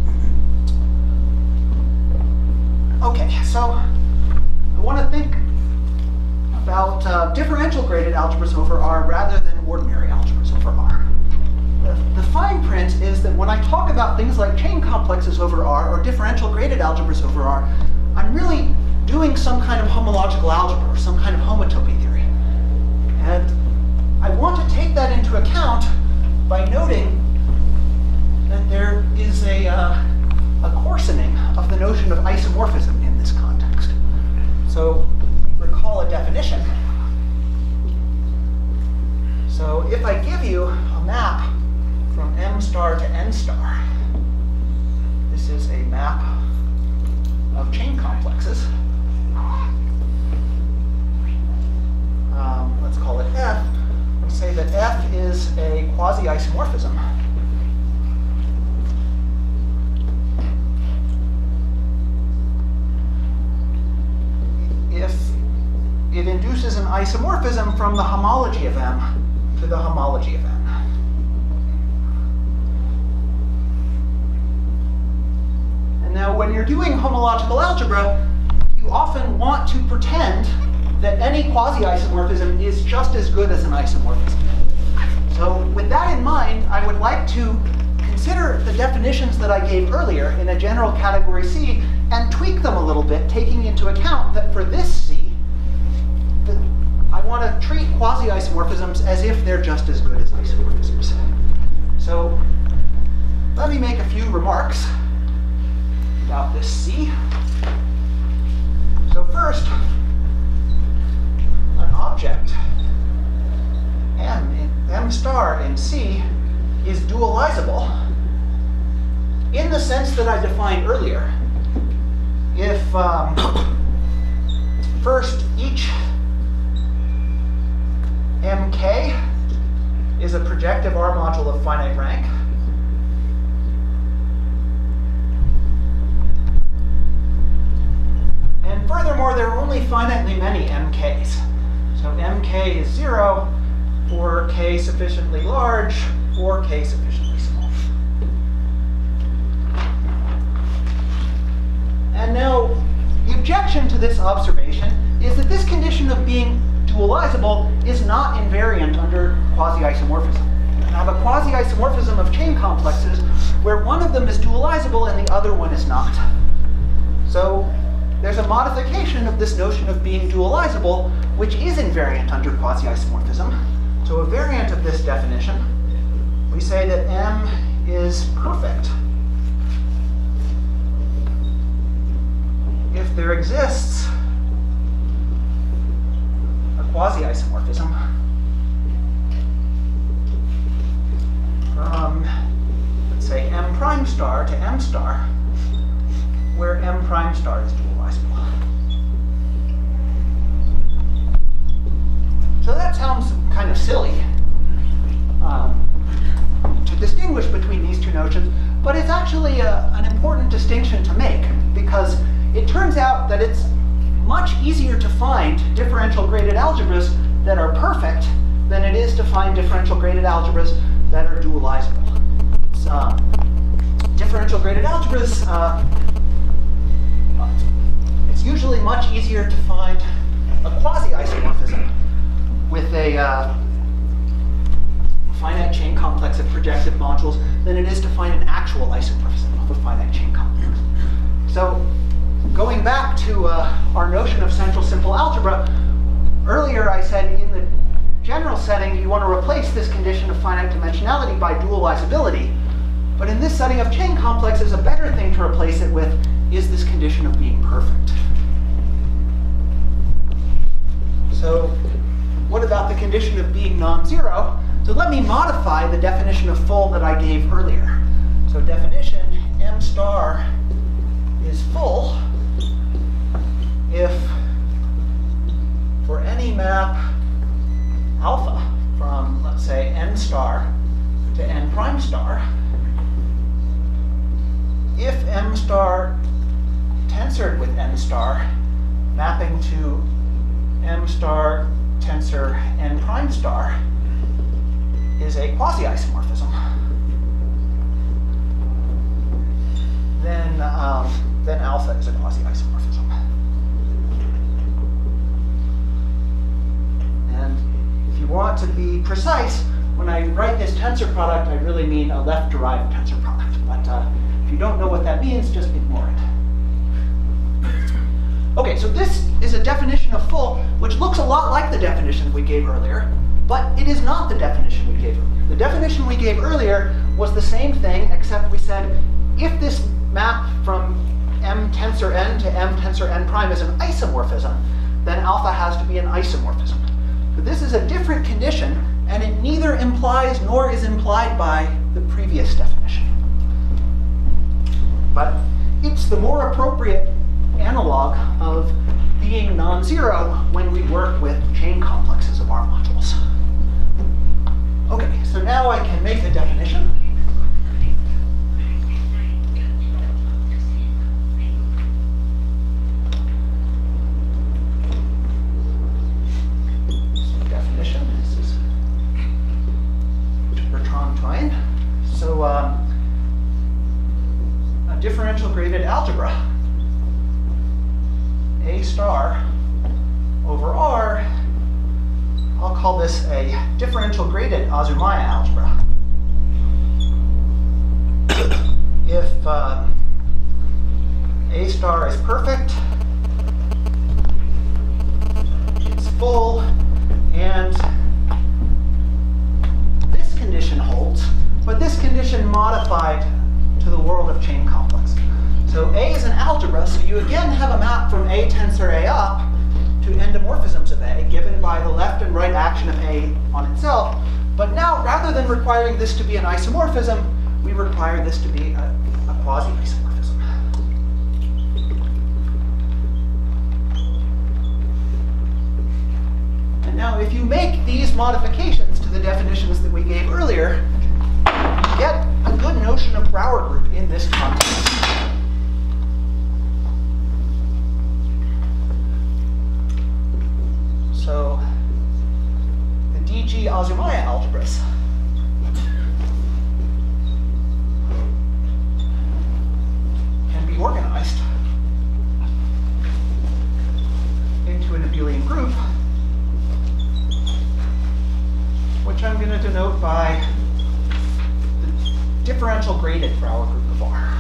Okay, so I want to think about uh, differential graded algebras over R rather than ordinary algebras over R. The, the fine print is that when I talk about things like chain complexes over R or differential graded algebras over R, I'm really doing some kind of homological algebra or some kind of homotopy theory. And I want to take that into account by noting that there is a, uh, a coarsening of the notion of isomorphism in this context. So recall a definition. So if I give you a map from M star to N star, this is a map of chain complexes. Um, let's call it F. Let's say that F is a quasi-isomorphism. If it induces an isomorphism from the homology of M to the homology of N. And now when you're doing homological algebra, you often want to pretend that any quasi-isomorphism is just as good as an isomorphism. So with that in mind, I would like to consider the definitions that I gave earlier in a general category C and tweak them a little bit, taking into account that for this C, the, I want to treat quasi-isomorphisms as if they're just as good as isomorphisms. So let me make a few remarks about this C. So first, an object M, in, M star in C is dualizable in the sense that I defined earlier, if um, first each M K is a projective R module of finite rank, and furthermore, there are only finitely many M Ks. So M K is zero for K sufficiently large or K sufficiently small. And now, the objection to this observation is that this condition of being dualizable is not invariant under quasi-isomorphism. You can have a quasi-isomorphism of chain complexes where one of them is dualizable and the other one is not. So there's a modification of this notion of being dualizable, which is invariant under quasi-isomorphism. So a variant of this definition, we say that M is perfect if there exists a quasi-isomorphism from, let's say, M prime star to M star, where M prime star is dualizable. So that sounds kind of silly um, to distinguish between these two notions, but it's actually a, an important distinction to make, because it turns out that it's much easier to find differential graded algebras that are perfect than it is to find differential graded algebras that are dualizable. It's, uh, differential graded algebras, uh, it's usually much easier to find a quasi-isomorphism with a uh, finite chain complex of projective modules than it is to find an actual isomorphism of a finite chain complex. So going back to uh, our notion of central simple algebra, earlier I said in the general setting you want to replace this condition of finite dimensionality by dualizability. But in this setting of chain complexes, a better thing to replace it with is this condition of being perfect. So what about the condition of being non-zero? So let me modify the definition of full that I gave earlier. So definition, M star is full if for any map alpha from, let's say, n star to n prime star, if M star tensored with n star mapping to M star tensor n prime star is a quasi-isomorphism, then, um, then alpha is a quasi-isomorphism. And if you want to be precise, when I write this tensor product, I really mean a left-derived tensor product. But uh, if you don't know what that means, just ignore it. Okay, so this is a definition of full, which looks a lot like the definition we gave earlier, but it is not the definition we gave earlier. The definition we gave earlier was the same thing, except we said if this map from M tensor n to M tensor n prime is an isomorphism, then alpha has to be an isomorphism. But this is a different condition, and it neither implies nor is implied by the previous definition. But it's the more appropriate analog of being non-zero when we work with chain complexes of R modules. Okay, so now I can make the definition. So definition, this is Bertrand Twine. So um, a differential graded algebra A star over R, I'll call this a differential graded Azumaya algebra. If um, A star is perfect, it's full, and this condition holds, but this condition modified to the world of chain complexes. So A is an algebra, so you again have a map from A tensor A up to endomorphisms of A, given by the left and right action of A on itself. But now, rather than requiring this to be an isomorphism, we require this to be a, a quasi-isomorphism. And now if you make these modifications to the definitions that we gave earlier, you get a good notion of Brauer group in this context. So the D G Azumaya algebras can be organized into an abelian group, which I'm going to denote by the differential graded Brauer group of R.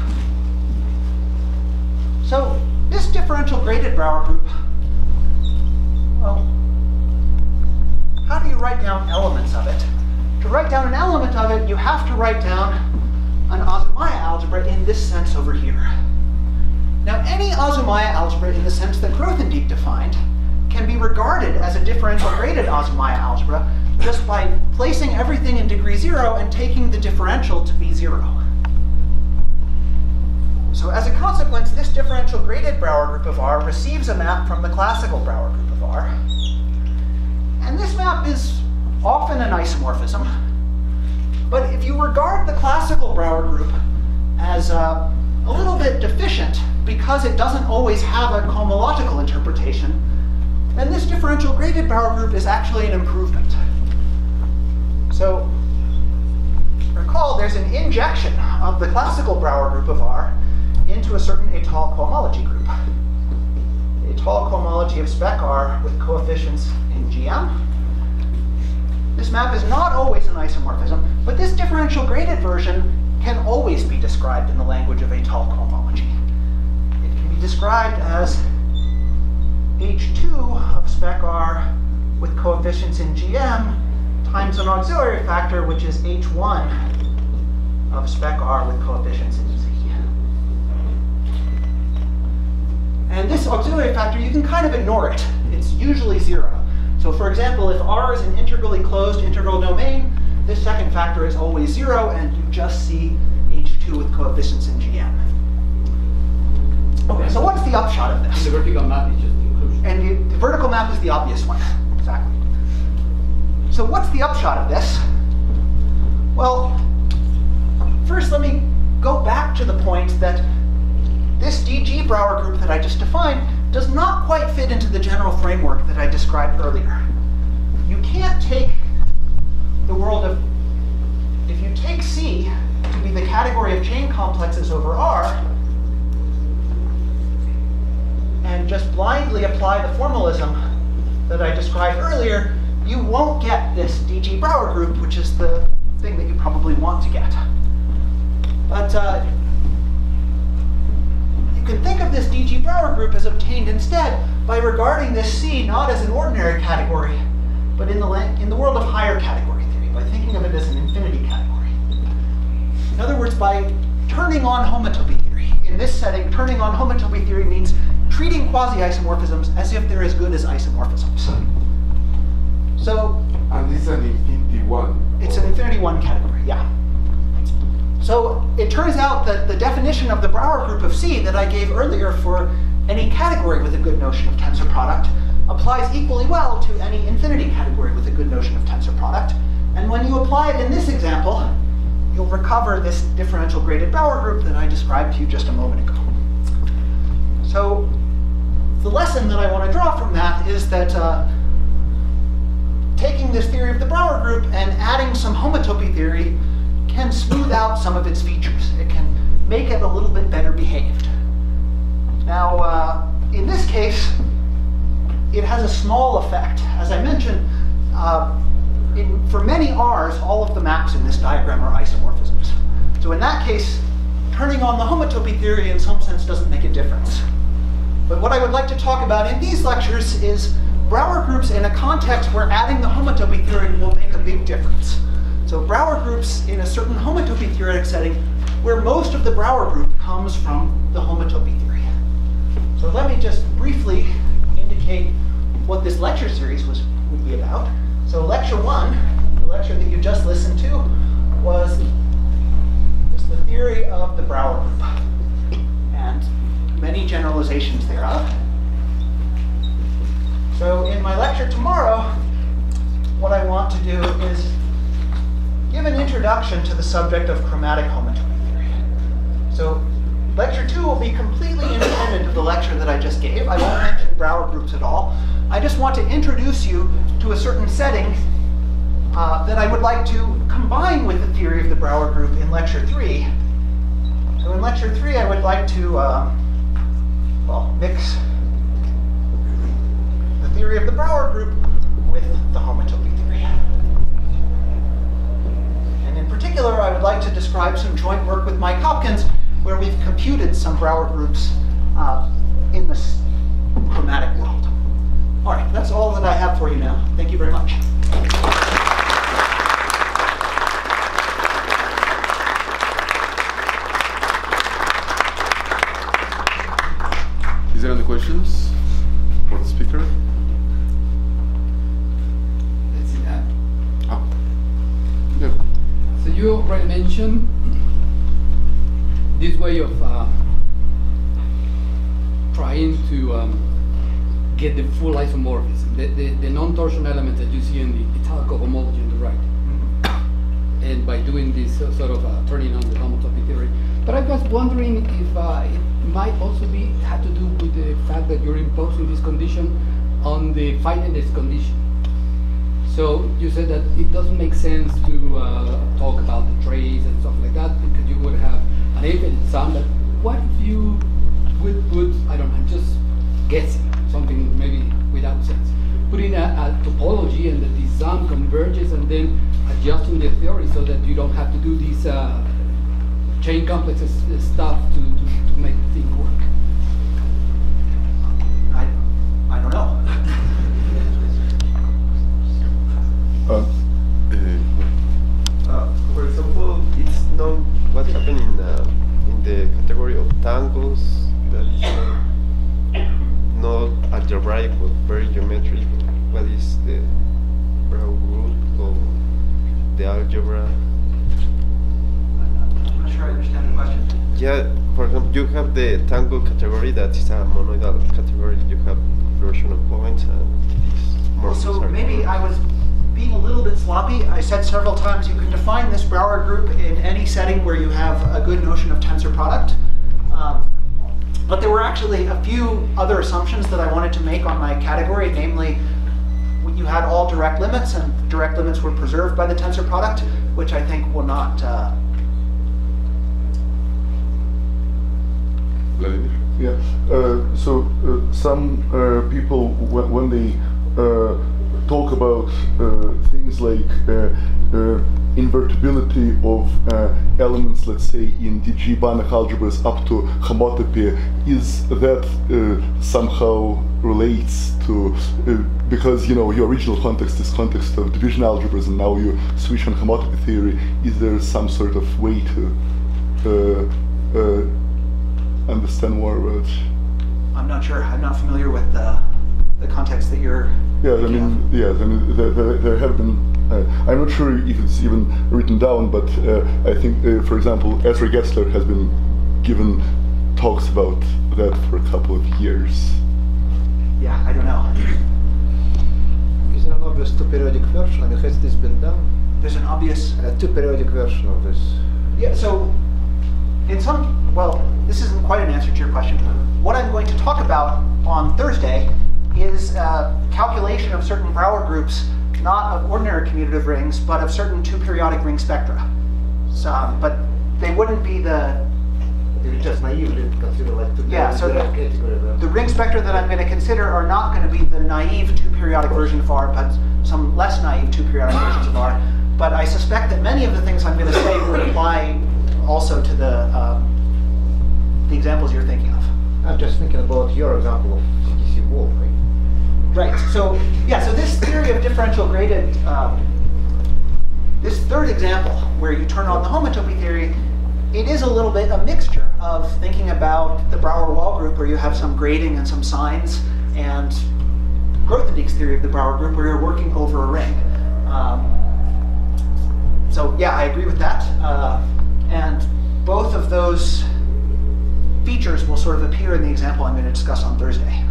So this differential graded Brauer group, well, how do you write down elements of it? To write down an element of it, you have to write down an Azumaya algebra in this sense over here. Now, any Azumaya algebra in the sense that Grothendieck defined can be regarded as a differential graded Azumaya algebra just by placing everything in degree zero and taking the differential to be zero. So as a consequence, this differential graded Brauer group of R receives a map from the classical Brauer group of R. And this map is often an isomorphism. But if you regard the classical Brauer group as uh, a little bit deficient because it doesn't always have a homological interpretation, then this differential graded Brauer group is actually an improvement. So recall there's an injection of the classical Brauer group of R into a certain étale cohomology group. The étale cohomology of spec R with coefficients in G M. This map is not always an isomorphism, but this differential graded version can always be described in the language of étale cohomology. It can be described as H two of spec R with coefficients in G M times an auxiliary factor, which is H one of spec R with coefficients in Z. And this auxiliary factor, you can kind of ignore it. It's usually zero. So for example, if R is an integrally closed integral domain, this second factor is always zero, and you just see H two with coefficients in G M. Okay, so what's the upshot of this? The vertical map is just inclusion. And the, the vertical map is the obvious one. Exactly. So what's the upshot of this? Well, first let me go back to the point that this D G Brauer group that I just defined does not quite fit into the general framework that I described earlier. You can't take the world of, if you take C to be the category of chain complexes over R, and just blindly apply the formalism that I described earlier, you won't get this D G Brauer group, which is the thing that you probably want to get. But uh, you can think of this D G Brauer group as obtained instead by regarding this C not as an ordinary category, but in the, in the world of higher category theory, by thinking of it as an infinity category. In other words, by turning on homotopy theory. In this setting, turning on homotopy theory means treating quasi-isomorphisms as if they're as good as isomorphisms. So, and this is an infinity one. It's an infinity one category, yeah. So it turns out that the definition of the Brauer group of C that I gave earlier for any category with a good notion of tensor product applies equally well to any infinity category with a good notion of tensor product. And when you apply it in this example, you'll recover this differential graded Brauer group that I described to you just a moment ago. So the lesson that I want to draw from that is that uh, taking this theory of the Brauer group and adding some homotopy theory can smooth out some of its features. It can make it a little bit better behaved. Now, uh, in this case, it has a small effect. As I mentioned, uh, in, for many R's, all of the maps in this diagram are isomorphisms. So in that case, turning on the homotopy theory in some sense doesn't make a difference. But what I would like to talk about in these lectures is Brauer groups in a context where adding the homotopy theory will make a big difference. So Brauer groups in a certain homotopy theoretic setting where most of the Brauer group comes from the homotopy theory. So let me just briefly indicate what this lecture series was, would be about. So lecture one, the lecture that you just listened to, was this the theory of the Brouwer group and many generalizations thereof. So in my lecture tomorrow, what I want to do is give an introduction to the subject of chromatic homotopy theory. So lecture two will be completely independent of the lecture that I just gave. I won't mention Brouwer groups at all. I just want to introduce you to a certain setting uh, that I would like to combine with the theory of the Brouwer group in lecture three. So in lecture three, I would like to uh, well, mix the theory of the Brouwer group with the homotopy theory. And in particular, I would like to describe some joint work with Mike Hopkins, where we've computed some Brouwer groups uh, in the chromatic world. All right, that's all that I have for you now. Thank you very much. Is there any questions for the speaker? Let's see that. Ah. Yeah. So you already mentioned this way of uh, trying to um, get the full isomorphism, the, the, the non-torsion elements that you see in the Italico homology on the right. Mm-hmm. And by doing this uh, sort of uh, turning on the homotopy theory. But I was wondering if uh, it might also be had to do with the fact that you're imposing this condition on the finiteness condition. So you said that it doesn't make sense to uh, talk about the trace and stuff like that because you would have an infinite sum. But what if you would put, I don't know, I'm just guessing, something maybe without sense, putting a, a topology and that the sum converges and then adjusting the theory so that you don't have to do these uh, chain complexes uh, stuff to, to, to make the thing work? I, I don't know. Uh, Uh, for example, it's known what happened in, uh, in the category of tangles that is uh, not algebraic but very geometric. What is the Brouwer group of the algebra? I'm not sure I understand the question. Yeah, for example, you have the tangle category that is a monoidal category. You have version of points and these Well, morphisms so are maybe I was being a little bit sloppy. I said several times you can define this Brouwer group in any setting where you have a good notion of tensor product. Um, but there were actually a few other assumptions that I wanted to make on my category, namely you had all direct limits and direct limits were preserved by the tensor product, which I think will not... Uh, Vladimir? Yeah. Uh, so uh, some uh, people, when, when they uh, talk about uh, things like uh, uh, invertibility of uh, elements, let's say in D G Banach algebras up to homotopy, is that uh, somehow relates to, uh, because you know your original context is context of division algebras and now you switch on homotopy theory, is there some sort of way to uh, uh, understand more about? I'm not sure. I'm not familiar with the, the context that you're... Yeah, I mean, of. yes, I mean, there, there, there have been, uh, I'm not sure if it's even written down, but uh, I think, uh, for example, Ezra Getzler has been given talks about that for a couple of years. Yeah, I don't know. Is there an obvious two-periodic version? I mean, has this been done? There's an obvious... A two-periodic version of this. Yeah, so in some, well, this isn't quite an answer to your question. What I'm going to talk about on Thursday is uh, calculation of certain Brouwer groups, not of ordinary commutative rings, but of certain two-periodic ring spectra. So, but they wouldn't be the... They're just naively considered like two Yeah, so the, category. the ring spectra that I'm going to consider are not going to be the naive two-periodic version of R, but some less naive two-periodic versions of R. But I suspect that many of the things I'm going to say would apply also to the, um, the examples you're thinking of. I'm just thinking about your example of C T C wall, right? Right, so, yeah, so this theory of differential graded, um, this third example, where you turn on the homotopy theory, it is a little bit a mixture of thinking about the Brouwer wall group, where you have some grading and some signs, and Grothendieck's theory of the Brouwer group, where you're working over a ring. Um, so, yeah, I agree with that. Uh, and both of those features will sort of appear in the example I'm going to discuss on Thursday.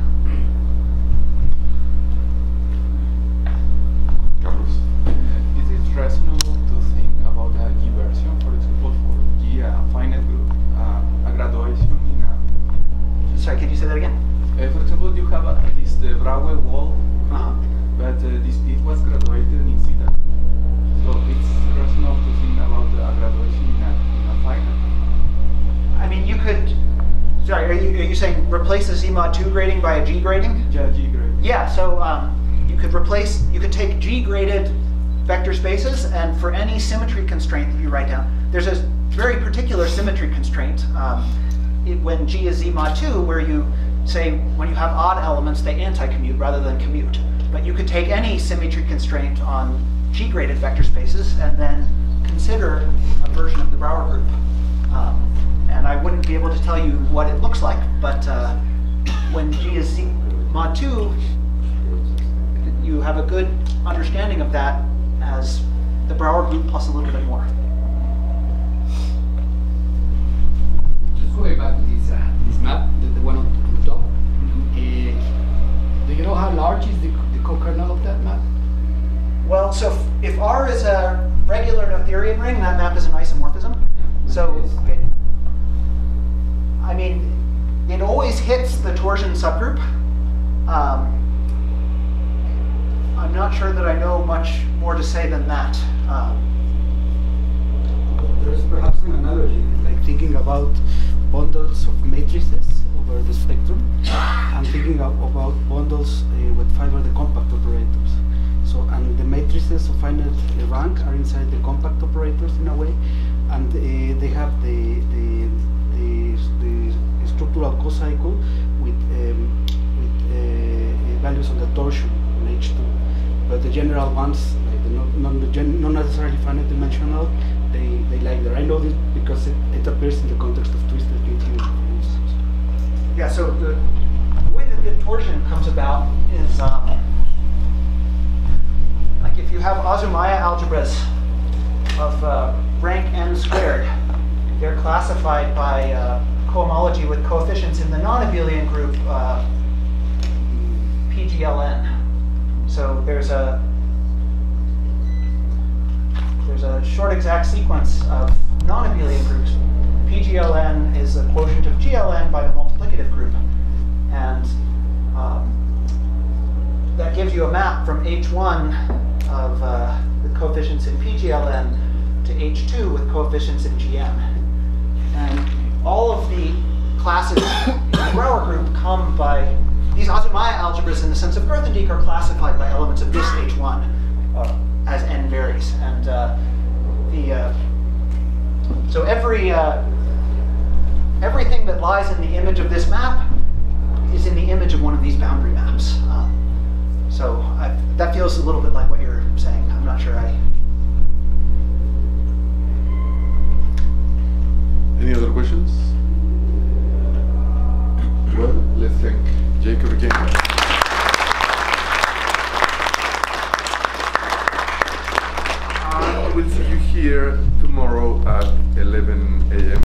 Carlos? Is it reasonable to think about a G version, for example, for G, a finite group, uh, a graduation in a... Sorry, can you say that again? Uh, for example, you have a, this the Brouwer wall, Uh-huh. but uh, this it was graduated in zeta. So it's reasonable to think about a graduation in a, in a finite. I mean, you could. Sorry, are you, are you saying replace a Z mod two grading by a G grading? Yeah, G grade. Yeah, so um, you could replace, you could take G graded vector spaces, and for any symmetry constraint that you write down, there's a very particular symmetry constraint um, it, when G is Z mod two, where you say when you have odd elements, they anti-commute rather than commute. But you could take any symmetry constraint on G graded vector spaces and then consider a version of the Brouwer group. Um, and I wouldn't be able to tell you what it looks like, but uh, when G is Z mod two, you have a good understanding of that as the Brouwer group plus a little bit more. Just going back to this, uh, this map, the, the one on, on the top. Uh, do you know how large is the, the co-kernel of that map? Well, so if, if R is a regular Noetherian ring, that map is an isomorphism. So it, I mean, it always hits the torsion subgroup. Um, I'm not sure that I know much more to say than that. Um, There's perhaps an analogy, like thinking about bundles of matrices over the spectrum, and thinking of, about bundles uh, with fiber the compact operators. So, and the matrices of finite rank are inside the compact operators in a way, and uh, they have the the, the the structural cocycle with um, with uh, values on the torsion on H two. But the general ones, like the non, non, non necessarily finite dimensional, they, they like there. I know this because it, it appears in the context of twisted K T, for instance. yeah, so the, the way that the torsion comes about is um, like if you have Azumaya algebras of uh, rank n squared, they're classified by uh, cohomology with coefficients in the non-abelian group uh, P G L N. So there's a there's a short exact sequence of non-abelian groups. P G L N is a quotient of G L N by the multiplicative group, and um, that gives you a map from H one of uh, the coefficients in P G L N to H two with coefficients in G M. And all of the classes in the Brouwer group come by these Azumaya algebras in the sense of Grothendieck are classified by elements of this H one uh, as n varies. And uh, the uh, so every uh, everything that lies in the image of this map is in the image of one of these boundary maps. Um, so I, that feels a little bit like what you're saying. I'm not sure I. Any other questions? Well, let's thank Jacob again. And we'll see you here tomorrow at eleven A M